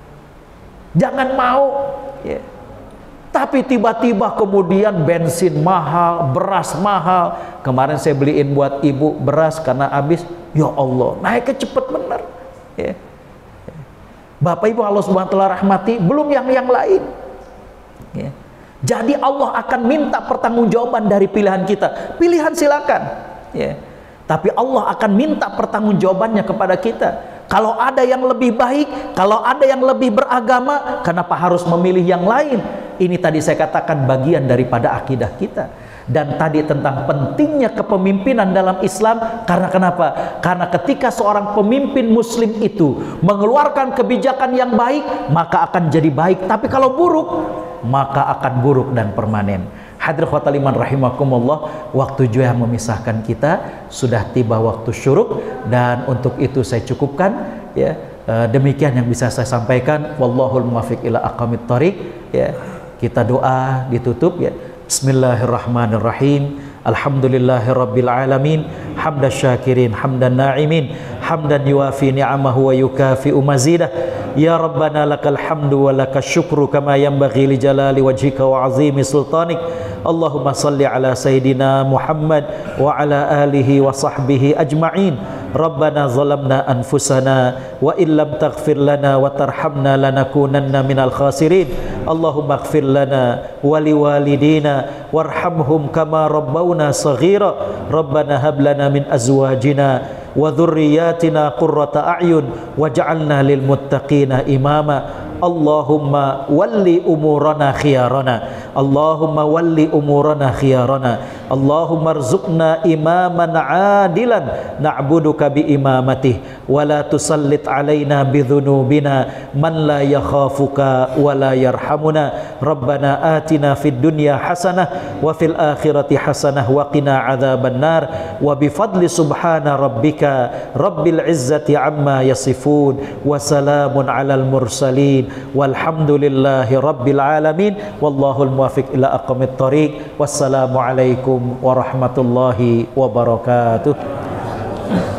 Jangan mau, ya. Tapi tiba-tiba kemudian bensin mahal, beras mahal. Kemarin saya beliin buat ibu beras karena habis. Ya Allah, naiknya cepet bener, ya. Bapak Ibu Allah Subhanahu wa taala rahmati, belum yang lain, ya. Jadi Allah akan minta pertanggungjawaban dari pilihan kita. Pilihan silakan, ya. Tapi Allah akan minta pertanggungjawabannya kepada kita. Kalau ada yang lebih baik, kalau ada yang lebih beragama, kenapa harus memilih yang lain? Ini tadi saya katakan bagian daripada akidah kita. Dan tadi tentang pentingnya kepemimpinan dalam Islam. Karena kenapa? Karena ketika seorang pemimpin muslim itu mengeluarkan kebijakan yang baik, maka akan jadi baik. Tapi kalau buruk, maka akan buruk dan permanen. Hadirin khotbah iman rahimakumullah, waktu juga yang memisahkan kita, sudah tiba waktu syuruk, dan untuk itu saya cukupkan, ya. Demikian yang bisa saya sampaikan. Wallahul muwaffiq ila aqwamit thoriq, ya. Kita doa ditutup, ya. Bismillahirrahmanirrahim. Alhamdulillahirabbil alamin, hamdan syakirin, hamdan na'imin, hamdan yuwafi ni'amahu wa yukafi'u mazidah. Ya Rabbana lakal hamdu wa lakal syukru kama yanbaghi li jalali wajhika wa azimi sultanik. Allahumma salli ala Sayyidina Muhammad wa ala alihi wa sahbihi ajma'in. Rabbana zalamna anfusana wa illam taghfir lana wa tarhamna lanakunanna minal khasirin. Allahumma ighfir lana wa liwalidina warhamhum kama rabbawna saghira. Rabbana hab lana min azwajina wa dhurriyyatina qurrata a'yun waj'alna lil muttaqina imama. Allahumma walli umurana khiyarana. Allahumma walli umurana khiyarana. Allahumma arzuqna imaman adilan na'buduka bi imamatih wa la tusallit alaina bi dhunubina man la yakhafuka wa la yarhamuna. Rabbana atina fid dunya hasanah wa fil akhirati hasanah wa qina adzaban nar. Wa bi fadli subhana rabbika rabbil izzati amma yasifun wa salamun alal mursalin walhamdulillahi rabbil alamin. Wallahul muwaffiq ila aqwamit thoriq. Wassalamu alaikum warahmatullahi wabarakatuh.